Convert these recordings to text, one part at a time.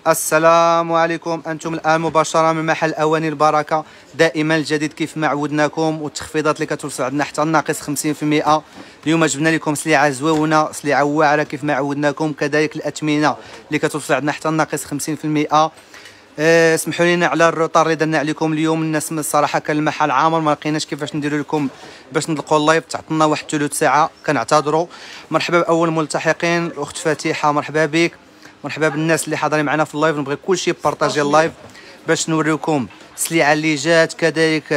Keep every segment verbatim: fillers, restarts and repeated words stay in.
السلام عليكم. انتم الان مباشره من محل اواني البركه، دائما الجديد كيف ما عودناكم، والتخفيضات اللي كتوصل عندنا حتى ناقص خمسين في المئة. اليوم جبنا لكم سلعه زويونه، سلعه واعره كيف ما عودناكم، كذلك الاثمنه اللي كتوصل عندنا حتى ناقص خمسين في المئة. أه اسمحوا لنا على الروطار اللي درنا عليكم اليوم. الناس الصراحه كان المحل عامر، ما لقيناش كيفاش نديروا لكم باش نطلقوا اللايف، تعطلنا واحد ثلث ساعه، كنعتذروا. مرحبا باول ملتحقين، الاخت فاتحه مرحبا بك، مرحبا بالناس اللي حاضرين معنا في اللايف. نبغي كلشي بارطاجي اللايف باش نوريكم السلعه اللي جات، كذلك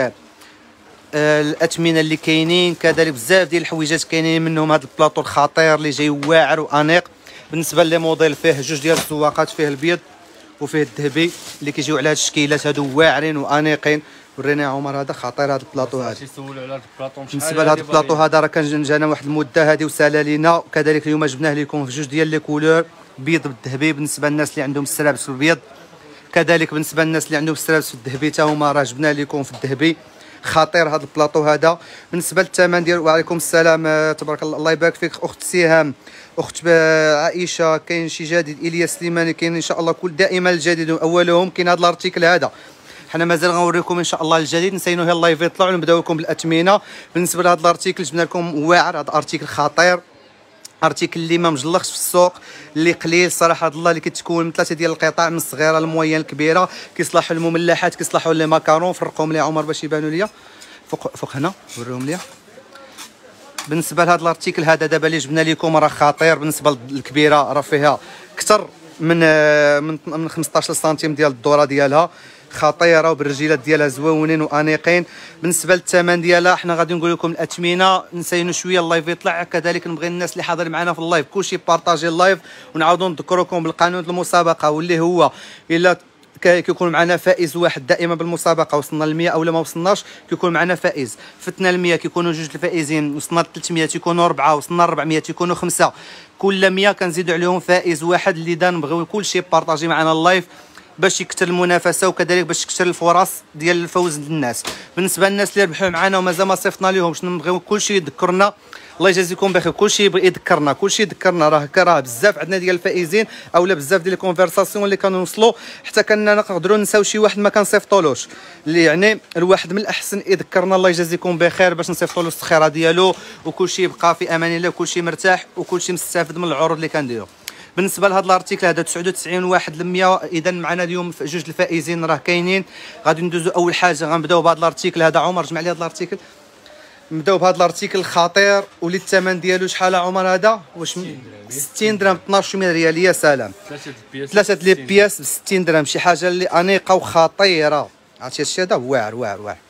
آه الاثمنه اللي كاينين، كذلك بزاف ديال الحويجات كاينين، منهم هذا البلاطو الخطير اللي جاي واعر وانيق. بالنسبه لي موديل فيه جوج ديال الزواقات، فيه البيض وفيه الذهبي اللي كيجيو على هاد الشكيلات هادو واعرين وانيقين. ورينا عمر هذا خطير هذا البلاطو هذا. يسولوا على هذا البلاطو. بالنسبه لهذا البلاطو هذا راه كان جانا واحد المده هذه وسالا لينا، كذلك اليوم جبناه لكم في جوج ديال لي كولور، بيض بالذهبي بالنسبه للناس اللي عندهم السرابس في البيض، كذلك بالنسبه للناس اللي عندهم السرابس في الذهبي حتى هما راه جبنا لكم في الذهبي. خطير هذا البلاطو هذا. بالنسبه للثمن ديال، وعليكم السلام تبارك الله، الله يبارك فيك اخت سهام، اخت عائشه. كاين شي جديد الياس سليماني، كاين ان شاء الله كل دائما الجديد اولهم كاين هذا الارتيكل هذا. حنا مازال غنوريكم ان شاء الله الجديد، نسينو هي اللايف يطلعوا ونبداو لكم بالاثمنه. بالنسبه لهذا الارتيكل جبنا لكم واعر، هذا ارتيكل خطير، ارتيكل اللي ما مجلخش في السوق، اللي قليل صراحه الله، اللي كتكون من ثلاثه ديال القطع، من الصغيره للموين الكبيره، كيصلحوا المملحات، كيصلحوا لي ماكارون. فرقهم لي عمر باش يبانوا ليا فوق فوق هنا، وريهم ليا. بالنسبه لهذا الارتيكل هذا دابا اللي جبنا لكم راه خطير. بالنسبه للكبيره راه فيها اكثر من من من خمسطاش سنتيم ديال الدوره ديالها، خطيره وبالرجيلات ديالها زويونين وانيقين. بالنسبه للثمن ديالها حنا غادي نقول لكم الاثمنه، نسينو شويه اللايف يطلع، كذلك نبغي الناس اللي حاضرين معنا في اللايف كلشي بارطاجي اللايف، ونعاودوا نذكركم بالقانون المسابقه، واللي هو الا كيكون معنا فائز واحد دائما بالمسابقه، وصلنا ل مية اولا ما وصلناش كيكون معنا فائز. فتنا ل مية كيكونوا جوج الفائزين، وصلنا ل ثلاثمية تيكونوا اربعه، وصلنا ل اربعمية تيكونوا خمسه، كل مية كنزيدوا عليهم فائز واحد. اللي دا نبغيو كلشي بارطاجي معنا اللايف باش يكثر المنافسه، وكذلك باش تكثر الفرص ديال الفوز للناس. بالنسبه للناس اللي ربحوا معنا ومازال ما صيفطنا لهمش، نبغيو كلشي يذكرنا، الله يجازيكم بخير، كلشي يبغي يذكرنا، كلشي يذكرنا. راه راه بزاف عندنا ديال الفائزين، اولا بزاف ديال الكونفرساسيون اللي كنوصلوا حتى كنا نقدروا نساو شي واحد ما كنصيفطولوش، اللي يعني الواحد من الاحسن يذكرنا، الله يجازيكم بخير، باش نصيفطوا له السخيره ديالو، وكلشي يبقى في امان الله، وكلشي مرتاح، وكلشي مستافد من العروض اللي كنديروا. بالنسبه لهذا الارتيكل هذا تسعة وتسعين واحد ل مية، اذا معنا اليوم جوج الفائزين راه كاينين. غادي ندوزو اول حاجه، غنبداو بهذا الارتيكل هذا. عمر جمع لي هذا الارتيكل، نبداو بهذا الارتيكل الخطير، واللي الثمن ديالو شحال عمر هذا؟ واش ستين درهم، اثناش ريال؟ يا سلام، ثلاثه لي بياس ب ستين درهم، شي حاجه اللي انيقه وخطيره. عرفتي هادشي هذا واعر واعر واعر.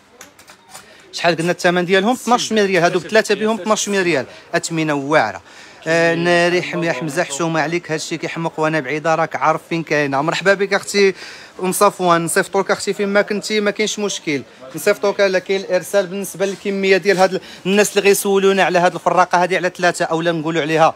شحال قلنا الثمن ديالهم؟ اثناش ريال، هادو بثلاثه بهم اثناش ريال، اثمنه واعره. آه ناري حمي حمزه حشومه عليك، هادشي كيحمق وانا بعيده، راك عارف فين كاينه. مرحبا بك اختي ام صفوان، نصيفطوا لك اختي فين ما كنتي، ما كاينش مشكل، نصيفطوا لك. لا كاين الارسال. بالنسبه للكميه ديال هاد الناس اللي غيسولونا على هاد الفراقه هذه على ثلاثه، اولا نقولوا عليها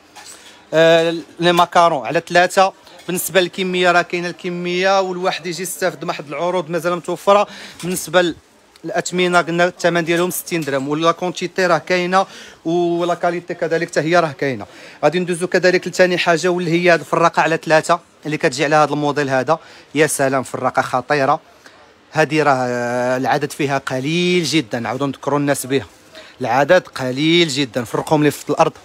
آه لي ماكارون على ثلاثه. بالنسبه للكميه راه كاينه الكميه، والواحد يجي يستافد من واحد العروض مازال متوفره. بالنسبه الاثمنه قلنا الثمن ديالهم ستين درهم، ولا كونتيتي راه كاينه، ولا كاليتي كذلك حتى هي راه كاينه. غادي ندوزو كذلك لثاني حاجه، واللي هي هاد الفراقه على ثلاثه اللي كتجي على هذا الموديل هذا. يا سلام، فراقه خطيره هذه، راه العدد فيها قليل جدا، نعاودو نذكروا الناس بها، العدد قليل جدا. فرقهم لي في الارض.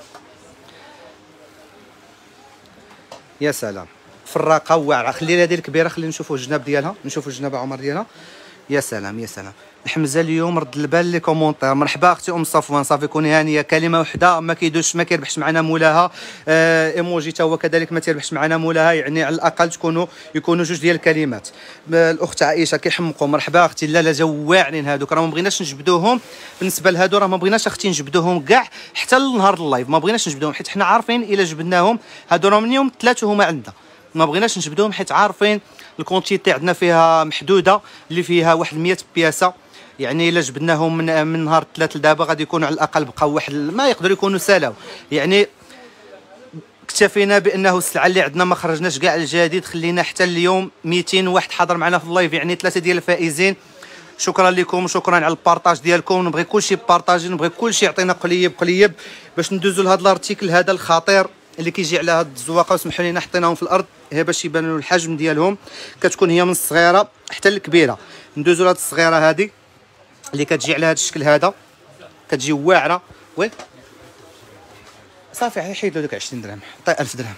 يا سلام، فراقه واعره. خلي هذه الكبيره، خلينا نشوفوا الجناب ديالها، نشوفوا الجناب عمر ديالها. يا سلام يا سلام. حمزه اليوم رد البال لي كومونتير. مرحبا اختي ام صفوان، صافي كوني هانيه. كلمه وحده ما كيدوش، ما كيربحش معنا مولاها. آه ايموجي تا هو كذلك ما تيربحش معنا مولاها، يعني على الاقل تكونوا يكونوا جوج ديال الكلمات. الاخت عائشه كيحمقوا. مرحبا اختي. لا لا، جاو واعرين هادوك، راه ما بغيناش نجبدوهم. بالنسبه لهادو راه ما بغيناش اختي نجبدوهم كاع حتى لنهار اللايف، ما بغيناش نجبدوهم حيت حنا عارفين الا جبدناهم هادو راه من يوم ثلاثه هما عندنا، ما بغيناش نجبدوهم حيت عارفين الكونتيتي عندنا فيها محدوده، اللي فيها واحد مية بياسه. يعني الا جبدناهم من من نهار ثلاث لدابا غادي يكونوا على الاقل بقاو واحد، ما يقدروا يكونوا سالاو. يعني اكتفينا بانه السلعه اللي عندنا ما خرجناش كاع الجديد، خلينا حتى اليوم ميتين واحد حاضر معنا في اللايف، يعني ثلاثه ديال الفائزين. شكرا لكم، شكرا على البارطاج ديالكم. نبغي كلشي بارطاجي، نبغي كلشي يعطينا قليب قليب باش ندوزو لهذا الارتيكل هذا الخطير اللي كيجي على هاد الزواقه، وسمحوا لينا حطيناهم في الارض هي باش يبانوا الحجم ديالهم. كتكون هي من الصغيره حتى الكبيره. ندوزو لهاد الصغيره هذه اللي كتجي على هاد الشكل هذا، كتجي واعره. وي صافي حيدوا ديك عشرين درهم، عطي ألف درهم.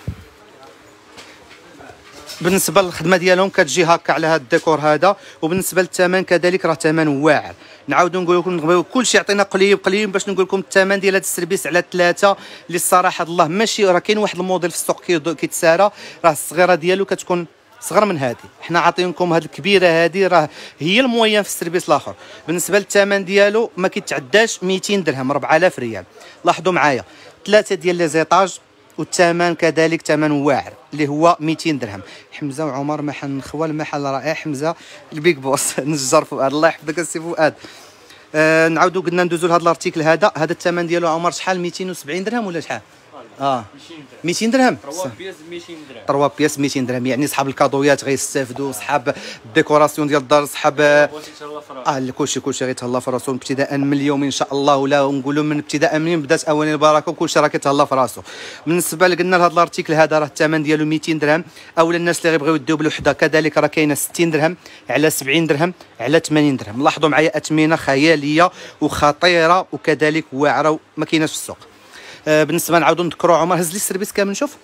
بالنسبه للخدمه ديالهم كتجي هكا على هذا الديكور هذا. وبالنسبه للثمن كذلك راه ثمن واعر. نعاودوا نقول لكم نبغيو كلشي يعطينا قليل قليل باش نقول لكم الثمن ديال هذا السربيس على ثلاثه اللي الصراحه الله ماشي. راه كاين واحد الموديل في السوق كيتسارى، راه الصغيره ديالو كتكون صغر من هذه. حنا عاطينكم هذه الكبيره هذه راه هي الموين في السربيس الاخر. بالنسبه للثمن ديالو ما كيتعداش مئتين درهم، أربعة آلاف ريال. لاحظوا معايا ثلاثه ديال لي زيطاج، والثمن كذلك ثمن واعر اللي هو مئتين درهم. حمزه وعمر محل خوال محل رائع. حمزه البيك بوس نجار فؤاد الله يحفظك السي فؤاد. آه نعاودوا قلنا ندوزوا لهذا الارتيكل هذا. هذا الثمن ديالو عمر شحال؟ مئتين وسبعين درهم ولا شحال؟ اه مئتين درهم. ثلاثة بياس مئتين درهم. ثلاثة بياس مئتين درهم. يعني صحاب الكادويات غيستافدوا، صحاب الديكوراسيون ديال الدار، صحاب اه كلشي كلشي غيتهلا في راسو ابتداء من اليوم ان شاء الله، ولا نقولوا من ابتداء منين بدات اواني البركه وكلشي راه كيتهلا في راسو. بالنسبه قلنا لهذا الارتيكل هذا راه الثمن ديالو مئتين درهم. اولا الناس اللي غيبغيو يديو بالوحده كذلك راه كاينه ستين درهم على سبعين درهم على ثمانين درهم. لاحظوا معايا اثمنه خياليه وخطيره وكذلك واعره ما كايناش في السوق. آه بالنسبه نعاودوا نذكروا عمر هز لي السيرفيس كامل نشوف.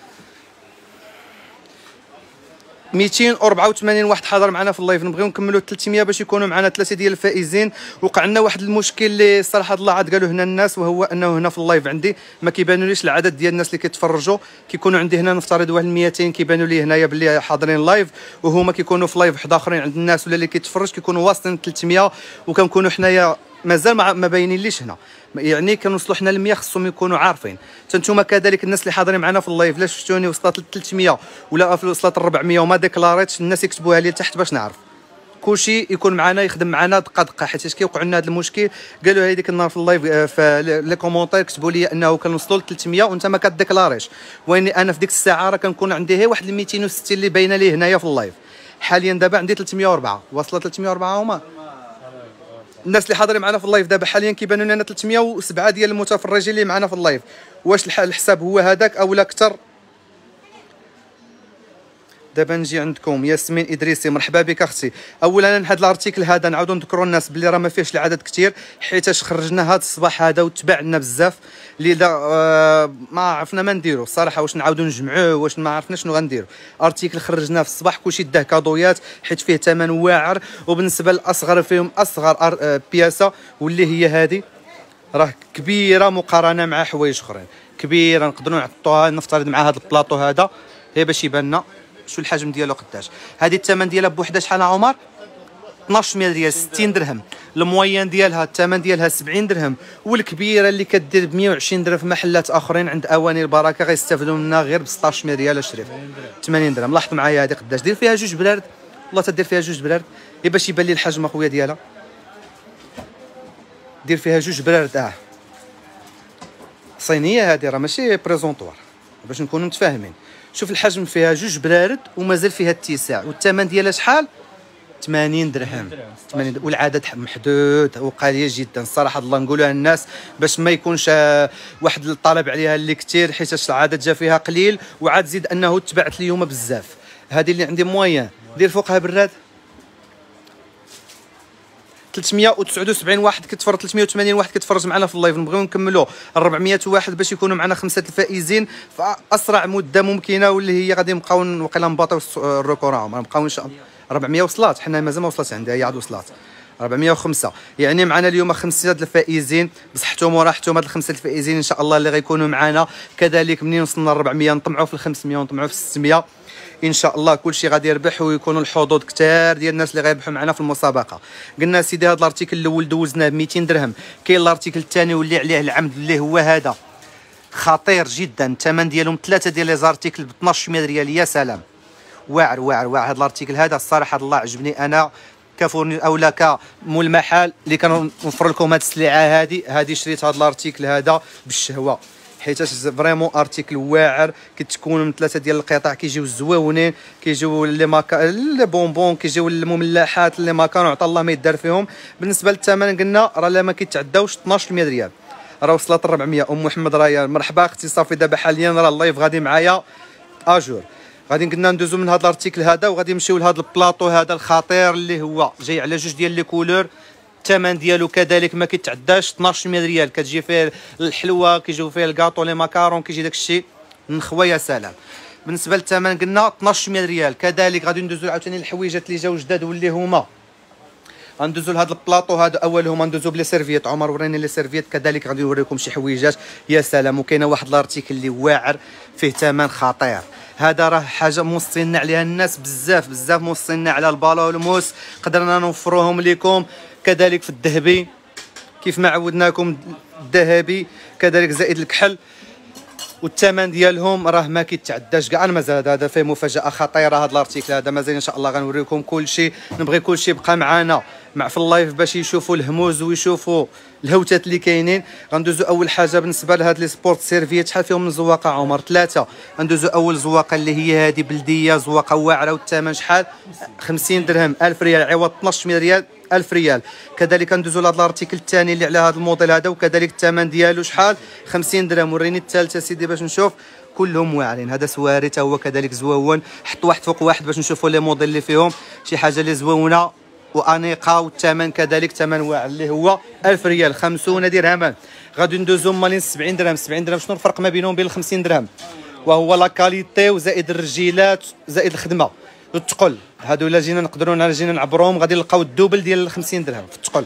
مئتين وأربعة وثمانين واحد حاضر معنا في اللايف. نبغيو نكملوا ثلاثمية باش يكونوا معنا ثلاثه ديال الفائزين. وقع لنا واحد المشكل اللي صراحه الله عاد قالوا هنا الناس، وهو انه هنا في اللايف عندي ما كيبانوليش العدد ديال الناس اللي كيتفرجوا. كيكونوا عندي هنا نفترض واحد مئتين كيبانوا لي هنايا باللي حاضرين لايف، وهما كيكونوا في لايف واحد اخرين عند الناس ولا اللي كيتفرج كيكونوا واصلين ثلاثمية، وكنكونوا حنايا مازال ما باينين ليش هنا. يعني كنوصلوا حنا ل مية خصهم يكونوا عارفين. حتى كذلك الناس اللي حاضرين معنا في اللايف لا شفتوني وصلت ل ثلاثمية ولا وصلت ل أربعمية وما ديكلاريتش، الناس يكتبوها لي تحت باش نعرف. كلشي يكون معنا يخدم معنا دقه دقه، حيت كيوقع لنا هذا المشكل. قالوا لي ديك النهار في اللايف في لي كومونتير كتبوا لي انه كنوصلوا ل ثلاثمية وانت ما كديكلاريش، واني انا في ديك الساعه راه كنكون عندي غير واحد مئتين وستين اللي باينه لي هنايا في اللايف. حاليا دابا عندي ثلاثمية وأربعة، واصله ثلاثمية وأربعة هما الناس اللي حاضرين معنا في اللايف دابا. حاليا كيبانوا لنا ثلاثمية وسبعة ديال المتفرجين اللي معنا في اللايف. واش الحساب هو هذاك او لا اكثر؟ دابا نجي عندكم ياسمين ادريسي. مرحبا بك اختي. اولا هذا الارتيكل هذا نعاودوا نذكروا الناس باللي راه ما فيهش العدد كثير، حيتاش خرجنا هذا الصباح هذا وتباع لنا بزاف اللي آه ما عرفنا ما نديروا الصراحه، واش نعاودوا نجمعوه واش ما عرفنا شنو غنديروا. ارتيكل خرجناه في الصباح كلشي داه كادويات حيت فيه ثمن واعر. وبالنسبه للاصغر فيهم اصغر آه بياسه واللي هي هذه راه كبيره مقارنه مع حوايج اخرين، كبيره نقدروا نحطوها نفترض مع هذا البلاطو هذا هي باش يبان لنا شو الحجم ديالو قداش. هذه الثمن ديالها بوحده شحال عمر؟ اثناش مية ريال، ستين درهم. الموين ديالها الثمن ديالها سبعين درهم، والكبيره اللي كدير ب مية وعشرين درهم في محلات اخرين عند اواني البركه غيستافدوا منها غير ب ستطاش مية ريال الشريف، ثمانين درهم. لاحظوا معايا هذه قداش. دير فيها جوج برارد والله، تدير فيها جوج برارد غير باش يبان لي الحجم اخويا ديالها. دير فيها جوج برارد. اه صينيه هذه راه ماشي بريزونطوار باش نكونوا متفاهمين. شوف الحجم فيها جوج برارد ومازال فيها اتساع، والثمن ديالها شحال؟ ثمانين درهم. ثمانين درهم والعدد محدود وقليل جدا الصراحه. الله نقولها للناس باش ما يكونش واحد الطلب عليها اللي كثير، حيت العدد جا فيها قليل وعاد زيد انه تبعت اليوم بزاف. هذه اللي عندي موين دير فوقها براد ثلاثمية وتسعة وسبعين واحد كيتفرج، ثلاثمية وثمانين واحد كيتفرج معنا في اللايف. نبغيو نكملوا أربعمية واحد باش يكونوا معنا خمسه الفائزين في اسرع مده ممكنه، واللي هي غادي نبقاو وقيلا نباطيو الريكوراهم. نبقاو ان شاء الله أربعمية وصلات، حنا مازال ما وصلتش عندها، هي عاد وصلات أربعمية وخمسة. يعني معنا اليوم خمسه الفائزين بصحتهم وراحتهم. هاد الخمسه الفائزين ان شاء الله اللي غيكونوا معنا كذلك منين وصلنا ل أربعمية نطمعوا في ال خمسمية ونطمعوا في ستمية ان شاء الله. كلشي غادي يربح ويكونوا الحظوظ كثار ديال الناس اللي غيربحوا معنا في المسابقه. قلنا سيدي هذا الارتيكل الاول دوزناه ب مئتين درهم. كاين الارتيكل الثاني واللي عليه العمد اللي هو هذا خطير جدا، الثمن ديالهم ثلاثه ديال لي زارتيكل ب اثناش مية ريال. يا سلام، واعر واعر واعر. هذا الارتيكل هذا الصراحه الله عجبني انا كفورني اولا كمول المحل اللي كنوفر لكم هذه السلعه. هذه هذه شريت هذا الارتيكل هذا بالشهوه، حيت فريمون ارتيكل واعر. كتكون من ثلاثه ديال القطع كيجيو الزواونين، كيجيو لي ماكا لي بونبون، كيجيو المملحات اللي ما كانوا عطا الله ما يدار فيهم. بالنسبه للثمن قلنا راه لا ما كيتعداوش اثناش مية ريال. راه وصلت أربعمية. ام محمد ريان مرحبا اختي صافي. دابا حاليا راه اللايف غادي معايا اجور، غادي قلنا ندوزو من هذا الارتيكل هذا وغادي نمشيو لهذا البلاطو هذا الخطير اللي هو جاي على جوج ديال لي كولور. الثمن ديالو كذلك ما كيتعداش اثناش ريال، كتجي فيه الحلوه، كيجيو فيه الكاطو، لي ماكارون، كيجي داك الشيء نخوه يا سلام. بالنسبه للثمن قلنا اثناش ريال. كذلك غادي ندوزو عاوتاني الحويجات اللي جاو جداد واللي هما غندوزو لهذا البلاطو هذا. اولهم غندوزو بلي سيرفيات. عمر وريني لي سيرفيات. كذلك غادي نوريكم شي حويجات يا سلام. وكاينه واحد الارتيكل اللي واعر فيه ثمن خطير. هذا راه حاجه موصينا عليها الناس بزاف بزاف، موصينا على البالون والموس، قدرنا نوفروهم لكم. كذلك في الذهبي كيف ما عودناكم الذهبي، كذلك زائد الكحل، والثمن ديالهم راه ما كيتعداش كاع. مازال هذا فيه مفاجاه خطيره. هذا الارتيكل هذا مازال ان شاء الله غنوريكم كل شيء. نبغي كل شيء يبقى معنا مع في اللايف باش يشوفوا الهموز ويشوفوا الهوتات اللي كاينين. غندوزو اول حاجه بالنسبه لهاد لي سبورت سيرفيات. شحال فيهم من زواقه عمر؟ ثلاثه. غندوزو اول زواقه اللي هي هذه بلديه، زواقه واعره، والثمن شحال؟ خمسين درهم. ألف ريال عوض اثناش ريال، ألف ريال. كذلك ندوزو لهذا الارتيكل الثاني اللي على هذا الموديل هذا، وكذلك الثمن ديالو شحال؟ خمسين درهم. وريني الثالثه سيدي باش نشوف. كلهم واعرين. هذا سواري تا هو كذلك زوون. حط واحد فوق واحد باش نشوفوا لي موديل اللي فيهم شي حاجه اللي زوونه وانيقه. والثمن كذلك ثمن واعر اللي هو ألف ريال، خمسين درهما. غادي ندوزو مالين سبعين درهم. سبعين درهم شنو الفرق ما بينهم وبين ال خمسين درهم؟ وهو لا كاليتي وزائد الرجيلات زائد الخدمه والثقل. هادو الا جينا نقدروا جينا نعبروهم غادي نلقاو الدوبل ديال ال خمسين درهم في الثقل.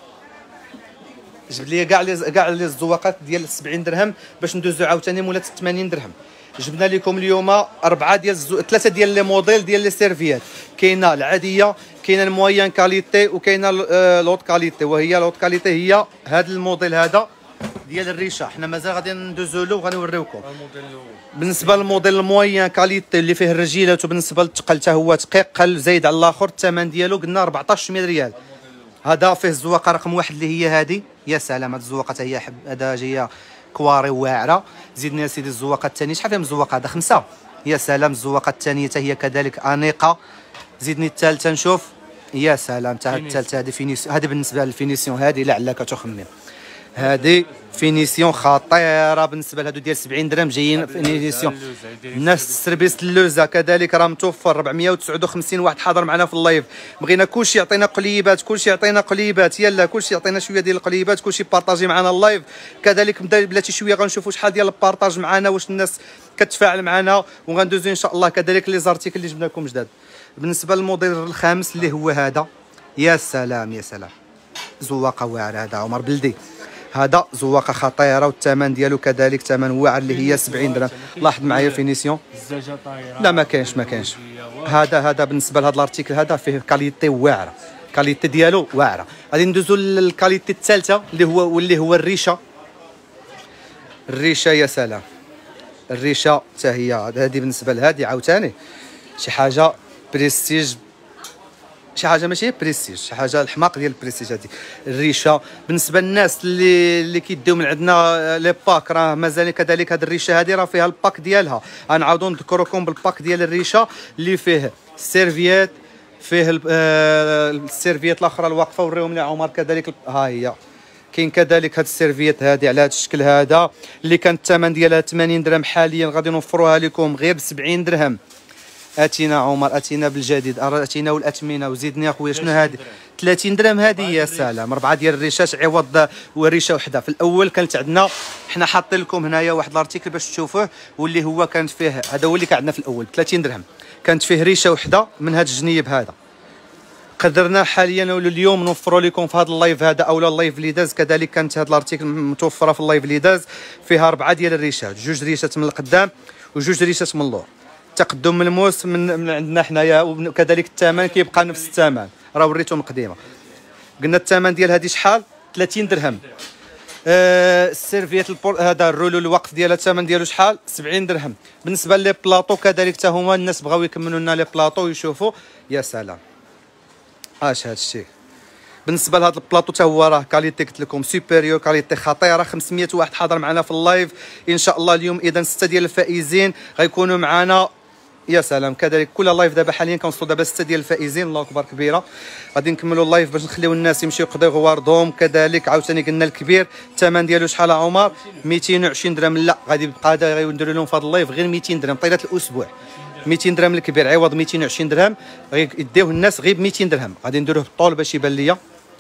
جبد لي كاع كاع لي الزواقات ديال سبعين درهم باش ندوزو عاوتاني مولات ثمانين درهم. جبنا لكم اليوم اربعه ديال الزو... ثلاثه ديال لي موديل ديال لي سيرفيات. كاينه العاديه، كاينه الموين كاليتي، وكاينه لوط كاليتي. وهي لوط كاليتي هي هذا الموديل هذا ديال الريشه. حنا مازال غادي ندوزو له وغنوريوكم. بالنسبه للموديل الموين كاليتي اللي فيه الرجيلات وبالنسبه للثقل حتى هو ثقيل زايد على الاخر، الثمن ديالو قلنا أربعطاش ريال. هذا فيه الزواقه رقم واحد اللي هي هذه يا سلام. هذه الزواقه حتى هي هذا جايه كواري واعره. زيدنا يا سيدي الزواقه الثانيه. شحال فيها من الزواقه؟ هذا خمسه يا سلام. الزواقه الثانيه حتى هي كذلك انيقه. زيدني الثالثه نشوف يا سلام. حتى الثالثه هذه فينيسيون. هذه بالنسبه للفينيسيون هذه لعلك تخمم. هذه فينيسيون خطيره بالنسبه لهادو ديال سبعين درهم جايين فينيسيون. نفس السربيس اللوزه كذلك راه متوفر أربعمية وتسعة وخمسين. واحد حاضر معنا في اللايف. بغينا كلشي يعطينا قليبات، كلشي يعطينا قليبات، يلا كلشي يعطينا شويه ديال القليبات، كلشي بارطاجي معنا اللايف. كذلك بلاتي شويه غنشوفوا شحال ديال البارطاج معنا، واش الناس كتفاعل معنا، وغندوزو ان شاء الله كذلك لي زارتيكل اللي جبنا لكم جداد. بالنسبه للموديل الخامس اللي هو هذا يا سلام يا سلام. زواقه واعره. هذا عمر بلدي. هذا زواقه خطيره والثمن ديالو كذلك ثمن واعر اللي هي سبعين درهم. لاحظ معايا فينيسيون. الزجاجه طايره. لا ما كاينش ما كاينش. هذا هذا بالنسبه لهذا الارتيكل هذا فيه كاليتي واعره. كاليتي ديالو واعره. غادي ندوزو للكاليتي الثالثه اللي هو واللي هو الريشه. الريشه يا سلام. الريشه حتى هي هذه بالنسبه لهذه عاوتاني شي حاجه بريستيج، شي حاجه ماشي بريستيج، شي حاجه الحماق ديال البريستيج. هذه الريشه بالنسبه للناس اللي اللي كيديو من عندنا لي باك راه مازال كذلك. هذه الريشه هذه راه فيها الباك ديالها. غنعاودو نذكركم بالباك ديال الريشه اللي فيه السيرفيات، فيه السيرفيات الاخرى الواقفه. وريهم لي عمر كذلك. ها هي كاين كذلك هاد السيرفيات هذه على هذا الشكل هذا اللي كان الثمن ديالها ثمانين درهم. حاليا غادي نوفروها لكم غير ب سبعين درهم. اتينا عمر اتينا بالجديد. اتينا والاثمنه. وزيدني اخويا شنو هذه؟ ثلاثين درهم هذه يا سلام. اربعه ديال الريشات عوض وريشه وحده. في الاول كانت عندنا حنا حاطين لكم هنايا واحد الارتيكل باش تشوفوه واللي هو كانت فيه هذا هو اللي كان عندنا في الاول ثلاثين درهم. كانت فيه ريشه وحده من هذا الجنيب هذا. قدرنا حاليا اليوم نوفروا لكم في هذا اللايف هذا او اللايف اللي داز. كذلك كانت هذا الارتيكل متوفره في اللايف اللي داز فيها اربعه ديال الريشات، جوج ريشات من القدام وجوج ريشات من اللور. تقدم ملموس من, من عندنا حنايا. وكذلك الثمن كيبقى نفس الثمن. راه وريتهم قديمه. قلنا الثمن ديال هذه شحال؟ ثلاثين درهم. آه السيرفيات هذا الرولو الوقف ديالها الثمن ديالو شحال؟ سبعين درهم. بالنسبه لي بلاطو كذلك حتى هما الناس بغاو يكملوا لنا لي بلاطو ويشوفوا يا سلام. اش هذا الشيء. بالنسبه لهذا البلاطو حتى هو راه كاليتي قلت لكم سوبيريور، كاليتي خطيره. خمسمية واحد حاضر معنا في اللايف ان شاء الله اليوم. اذا سته ديال الفائزين غيكونوا معنا يا سلام. كذلك كل لايف دابا حاليا كنوصلوا دابا ستة ديال الفائزين، الله اكبر كبيره. غادي نكملوا اللايف باش نخليو الناس يمشيو يقضيو غواردهم. كذلك عاوتاني قلنا الكبير الثمن ديالو شحال عمر؟ مئتين وعشرين درهم. لا غادي يبقى هذا غنديروا لهم في هذا اللايف غير مئتين درهم طيله الاسبوع. مئتين درهم الكبير عوض مئتين وعشرين درهم غيديوه الناس غير ب مئتين درهم. غادي نديروه بالطول باش يبان ليا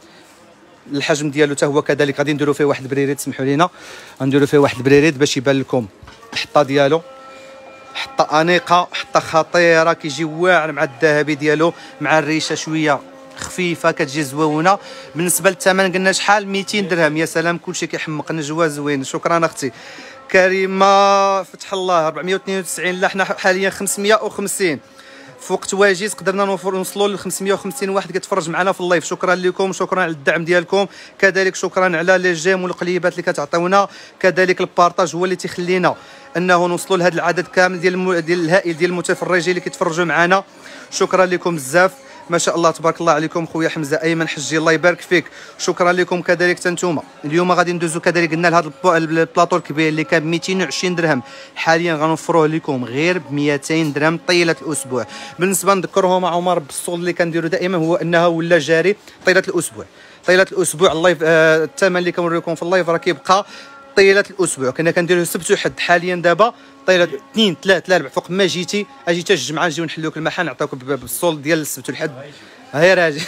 الحجم ديالو حتى هو. كذلك غادي نديرو فيه واحد البريريد، سمحوا لينا غنديرو فيه واحد البريريد باش يبان لكم الحطه ديالو. حطه انيقه، حطه خطيره، كيجي واعر مع الذهبي ديالو مع الريشه شويه خفيفه كتجي زويونه. بالنسبه للثمن قلنا شحال؟ مئتين درهم. يا سلام كلشي كيحمق، نجوى زوين. شكرا اختي كريمه، فتح الله. أربعمئة واثنين وتسعين. لا حنا حاليا خمسمئة وخمسين في وقت واجز قدرنا نوصلوا ل خمسمئة وخمسين واحد كيتفرج معنا في اللايف. شكرا لكم، شكرا على الدعم ديالكم. كذلك شكرا على لي جيم والقليبات اللي كتعطيونا. كذلك البارطاج هو اللي تيخلينا انه نوصلوا لهذا العدد كامل ديال الم... ديال الهائل ديال المتفرجين اللي كيتفرجوا معنا. شكرا لكم بزاف، ما شاء الله تبارك الله عليكم. خويا حمزه ايمن حجي الله يبارك فيك، شكرا لكم. كذلك تنتوما اليوم غادي ندوزو كذلك قلنا لهذا البلاطو الكبير اللي كان ب مئتين وعشرين درهم، حاليا غنوفروه لكم غير ب مئتين درهم طيله الاسبوع. بالنسبه نذكرهم عمر بالصول اللي كنديروا دائما هو انها ولا جاري طيله الاسبوع. طيله الاسبوع اللايف آه الثمن اللي كنوريكم في اللايف راه كيبقى طيله الاسبوع. كنا كنديروه السبت وحد، حاليا دابا طيله اثنين ثلاثه اربعه فوق ما جيتي اجي حتى الجمعه نجيو نحلوك المحل نعطيوك بالصول ديال السبت والحد. هيا راجي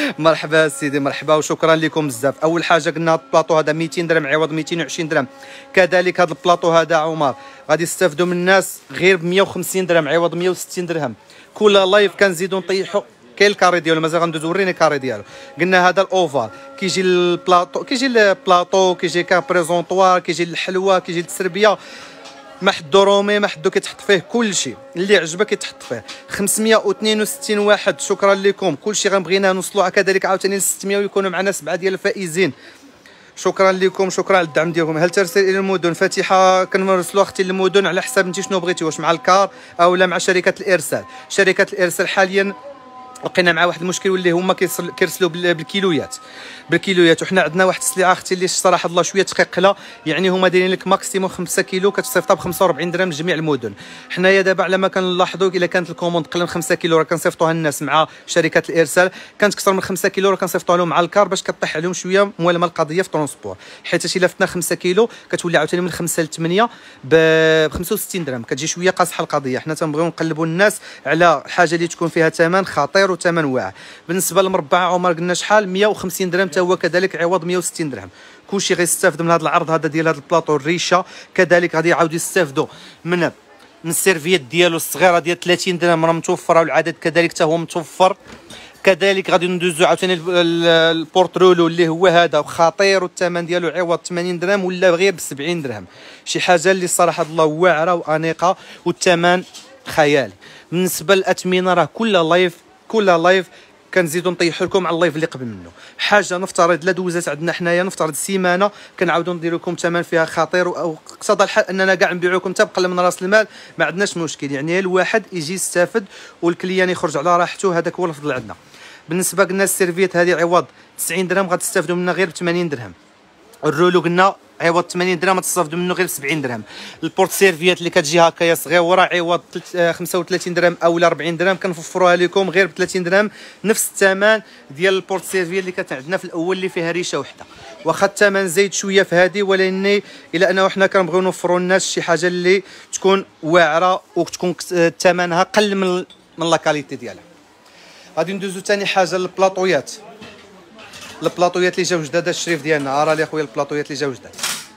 مرحبا سيدي مرحبا وشكرا لكم بزاف. اول حاجه قلنا هذا البلاطو هذا مئتين درهم عوض مئتين وعشرين درهم. كذلك هذا البلاطو هذا عمر غادي يستافدوا من الناس غير ب مئة وخمسين درهم عوض مئة وستين درهم. كل لايف كنزيدوا نطيحوا. كاين الكاري ديالو مازال غندوز وريني الكاري ديالو. قلنا هذا الاوفال كيجي البلاطو، كيجي البلاطو كيجي كان بريزونطوار، كيجي الحلوه، كيجي التسربيه، ما حدو رومي ما حدو كيتحط فيه كلشي اللي عجبك يتحط فيه. خمسمئة واثنين وستين واحد شكرا لكم. كلشي غنبغينا نوصلوا كذلك عاوتاني ل ستمئة ويكونوا معنا سبعه ديال الفائزين. شكرا لكم، شكرا على الدعم ديالكم. هل ترسل الى المدن؟ فاتحه كنرسلوا اختي للمدن على حساب انت شنو بغيتي، واش مع الكار او لا مع شركه الارسال. شركه الارسال حاليا لقينا مع واحد المشكل واللي هما كيرسلوا بالكيلويات بالكيلويات وحنا عندنا واحد السلعه اختي اللي صراحه الله شويه تقيق لها، يعني هما دايرين لك ماكسيموم خمسة كيلو كتصيفطها ب خمسة وأربعين درهم لجميع المدن. حنايا دابا على ما كنلاحظوا الا كانت الكوموند قل من خمسة كيلو راه كنصيفطوها الناس مع شركه الارسال، كانت اكثر من خمسة كيلو راه كنصيفطوها لهم مع الكار باش كطيح عليهم شويه موالمه القضيه في ترونسبور. حيت الا فتنا خمسة كيلو كتولي عاوتاني من خمسة ل ثمانية ب خمسة وستين درهم، كتجي شويه قاصحه القضيه. حنا تنبغيو نقلبوا الناس على حاجه اللي تكون فيها ثمن خطير وثمن واعر. بالنسبه للمربع عمر قلنا شحال؟ مئة وخمسين درهم حتى هو كذلك عوض مئة وستين درهم. كلشي غيستافد من هذا العرض هذا ديال هذا البلاطو الريشه. كذلك غادي يعاودوا يستافدوا من من السيرفيات ديالو الصغيره ديال ثلاثين درهم راه متوفره، والعدد كذلك حتى هو متوفر. كذلك غادي ندوزو عاوتاني البورترولو اللي هو هذا خطير والثمن ديالو عوض ثمانين درهم ولا غير ب سبعين درهم. شي حاجه اللي صراحه الله واعره وانيقه والثمن خيالي. بالنسبه للاثمنه راه كل لايف كل لايف كنزيدو نطيحو لكم على اللايف اللي قبل منه. حاجه نفترض لا دوزات عندنا حنايا نفترض سيمانه كنعاودو نديرو لكم ثمن فيها خطير، او اقتضى الحال اننا كاع نبيعو لكم حتى بقل من راس المال ما عندناش مشكل، يعني الواحد يجي يستافد والكليان يخرج على راحته، هذاك هو الفضل عندنا. بالنسبه قلنا السيرفيت هذه عوض تسعين درهم غتستافدوا منها غير ب ثمانين درهم. الرولو قلنا عوض ثمانين درهم تستافدوا منه غير ب سبعين درهم. البورت سيرفيات اللي كتجي هكايا صغيره عوض خمسة وثلاثين درهم او أربعين درهم كنوفروها لكم غير ب ثلاثين درهم، نفس الثمن ديال البورت سيرفيات اللي كانت عندنا في الاول اللي فيها ريشه وحده. واخا الثمن زايد شويه في هذه، ولكن الى انه حنا كنبغيو نوفروا للناس شي حاجه اللي تكون واعره وتكون ثمنها قل من من لا كاليتي ديالها. غادي ندوزو ثاني حاجه للبلاطويات. البلاطويات اللي جاو جداد الشريف ديالنا، راه لي خويا البلاطويات اللي جاو جداد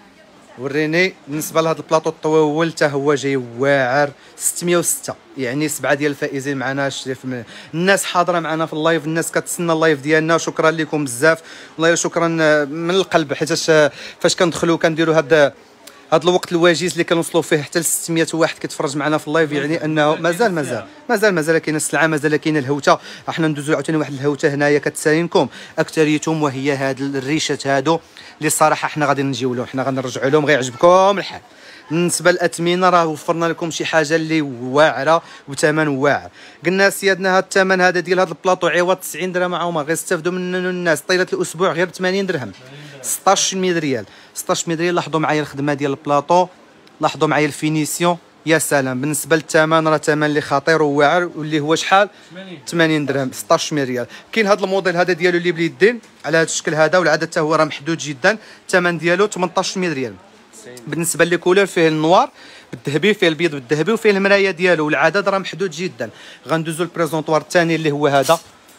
وريني. بالنسبه لهذا البلاطو الطويل حتى هو جاي واعر ستمئة وستة، يعني سبعه ديال الفائزين معنا الشريف. من الناس حاضره معنا في اللايف، الناس كتسنى اللايف ديالنا، شكرا لكم بزاف والله شكرا من القلب. حيت فاش كندخلوا كنديروا هذا هذا الوقت الوجيز اللي كنوصلوا فيه حتى ل ستمئة واحد كيتفرج معنا في اللايف، يعني انه مازال مازال مازال مازال كاينه السلعه، مازال كاينه الهوته. احنا ندوزو عاوتاني واحد الهوته هنايا كتسالينكم اكثريتهم، وهي هاد الريشات هادو اللي الصراحه حنا غادي نجيو لهم، حنا غنرجعوا لهم غيعجبكم الحال. بالنسبه للاثمنه راه وفرنا لكم شي حاجه اللي واعره وثمن واعر. قلنا سيادنا هذا الثمن هذا ديال هذا البلاطو عوض تسعين درهم عمر غيستافدوا منه الناس طيله الاسبوع غير ثمانين درهم، ستطاش مية ريال. ستطاش مية ريال. لاحظوا معايا الخدمه ديال البلاطو، لاحظوا معايا الفينيسيون، يا سلام. بالنسبه للثمن راه ثمن اللي خطير وواعر، واللي هو شحال؟ ثمانين درهم، ستطاش ريال. كاين هذا الموديل هذا ديالو اللي باليدين على هذا الشكل هذا، والعدد حتى هو راه محدود جدا، الثمن ديالو ثمنطاش ريال. بالنسبه لي كولور فيه النوار بالذهبي، فيه البيض بالذهبي، وفيه المرايه ديالو، والعدد راه محدود جدا. غندوزو البريزونطوار الثاني اللي هو هذا،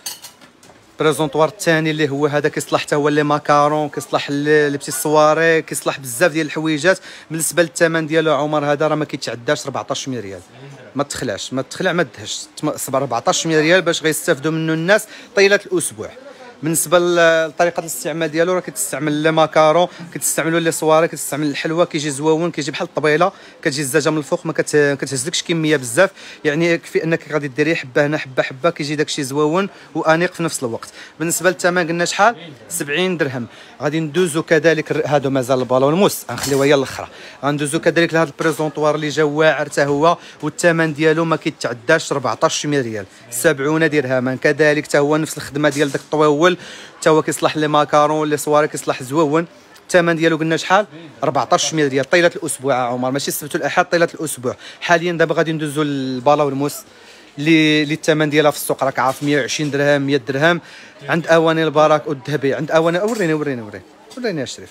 البريزونطوار الثاني اللي هو هذا كيصلح حتى هو لي ماكارون، كيصلح لي بتي صواري، كيصلح بزاف ديال الحويجات. بالنسبه للثمن ديالو عمر هذا راه ما كيتعداش أربعطاش ريال، ما تخلعش، ما تخلع، ما دهش أربعطاش ريال باش غيستافدوا منه الناس طيله الاسبوع. بالنسبه لطريقه الاستعمال ديالو راه كتستعمل لي ماكارون، كتستعملوا لي صواري، كتستعمل الحلوه، كيجي زوون، كيجي بحال الطبيله، كتجي الزاجه من الفوق، ما كتهزلكش كميه بزاف، يعني يكفي انك غادي ديري حبه هنا حبه حبه، كيجي داكشي زوون وانيق في نفس الوقت. بالنسبه للثمن قلنا شحال؟ سبعين درهم. غادي ندوزو كذلك هادو مازال البالون موس، غنخليوها هي الاخرى. غندوزو كذلك لهذا البريزونطوار اللي جا واعر حتى هو، والثمن ديالو ما كيتعداش أربعطاش ريال، سبعين درهما. كذلك حتى هو نفس الخدمه ديال داك الطويول، حتى هو كيصلح لي ماكارون لي صواري، كيصلح زوون. الثمن ديالو قلنا شحال؟ أربعطاش ريال طيله الاسبوع عمر، ماشي السبت والاحد، طيله الاسبوع. حاليا دابا غادي ندوزو للبالا والموس اللي اللي الثمن ديالها في السوق راك عارف مية وعشرين درهم، مية درهم. عند اواني البراك والذهبي، عند اواني، وريني وريني وريني وريني يا شريف،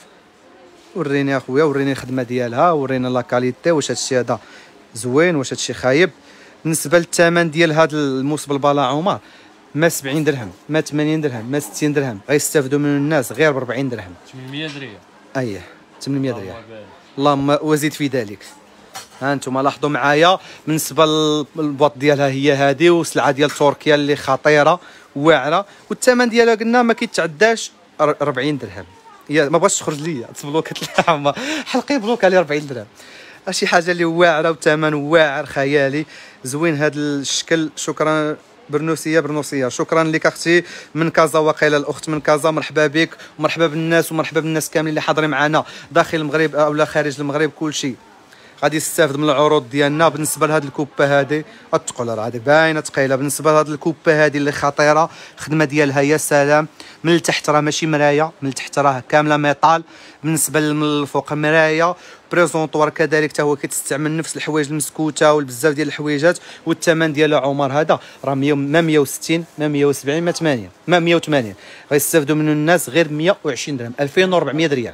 وريني اخويا، وريني الخدمه ديالها، ورينا لا كاليتي، واش هادشي هذا زوين، واش هادشي خايب. بالنسبه للثمن ديال هذا الموس بالبالا عمر ما سبعين درهم، ما ثمانين درهم، ما ستين درهم، غيستافدوا منه الناس غير ب أربعين درهم، ثمنمية ريال. اييه ثمنمية ريال، اللهم وزيد في ذلك. ها انتم لاحظوا معايا. بالنسبه للبواط ديالها هي هذه، وسلعه ديال تركيا اللي خطيره واعره، والثمن ديالها قلنا ما كيتعداش أربعين درهم. يا ما بغاش تخرج ليا تبلوكات اللحمه، حلقي بلوك على أربعين درهم. شي حاجه اللي واعره وثمن واعر خيالي زوين هذا الشكل. شكرا برنوسيه برنوسيه، شكرا لك اختي من كازا، وقيله الاخت من كازا، مرحبا بك ومرحبا بالناس، ومرحبا بالناس كاملين اللي حاضرين معنا داخل المغرب او خارج المغرب، كل شيء غادي يستافد من العروض ديالنا. بالنسبه لهاد الكوبه هذه الثقل راه هذه باينه ثقيله. بالنسبه لهاد الكوبه هذه اللي خطيره، الخدمه ديالها يا سلام، من التحت راه ماشي مرايه، من التحت راه كامله ميطال، بالنسبه من الفوق مرايه. بريزونطوار كذلك حتى هو كتستعمل نفس الحوايج المسكوته والبزاف ديال الحويجات، والثمن ديالو عمر هذا راه ما مية وستين، ما مية وسبعين، ما ثمانين، ما مية وثمانين، غيستافدوا منه الناس غير مية وعشرين درهم، ألفين وأربعمية ريال.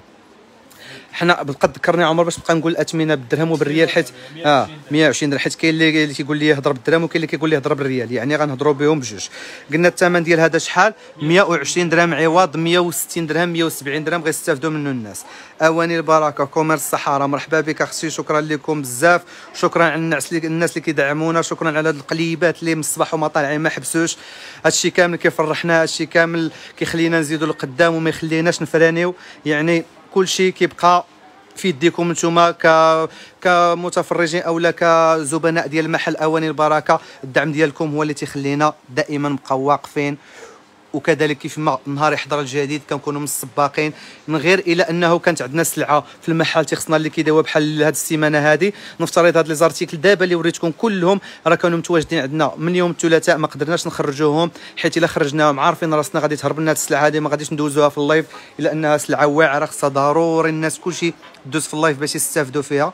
حنا بالقد ذكرني عمر باش نبقى نقول الاثمنه بالدرهم وبالريال، حيت اه مية وعشرين درهم، حيت كاين اللي كيقول لي يهضر بالدرهم وكاين اللي كيقول لي يهضر بالريال، يعني غنهضروا بهم بجوج. قلنا الثمن ديال هذا شحال؟ مية وعشرين درهم عوض مية وستين درهم، مية وسبعين درهم غيستافدوا منه الناس. اواني البركه كوميرس الصحراء، مرحبا بك اختي، شكرا لكم بزاف، شكرا على الناس اللي الناس اللي كيدعمونا، شكرا على هاد القليبات اللي من الصباح وما طالعين ما حبسوش. هادشي كامل كيفرحنا، هادشي كامل كيخلينا نزيدوا لقدام وما يخليناش نفرانيو، يعني كل شيء كيبقى في يديكم نتوما ك كمتفرجين او لا كزبناء ديال المحل اواني البركه. الدعم ديالكم هو اللي تيخلينا دائما نبقاو واقفين، وكذلك كيف ما نهار يحضر الجديد كنكونوا من السباقين، من غير الى انه كانت عندنا سلعه في المحل تيخصنا اللي كيداوا بحال هذه السيمانه هذه. نفترض هاد لي زارتيكل دابا اللي وريتكم كلهم راه كانوا متواجدين عندنا من يوم الثلاثاء، ما قدرناش نخرجوهم حيت الا خرجناهم عارفين راسنا غادي تهرب لنا هاد السلعه هذه، ما غاديش ندوزوها في اللايف، الا انها سلعه واعره خصها ضروري الناس كلشي دوز في اللايف باش يستافدوا فيها.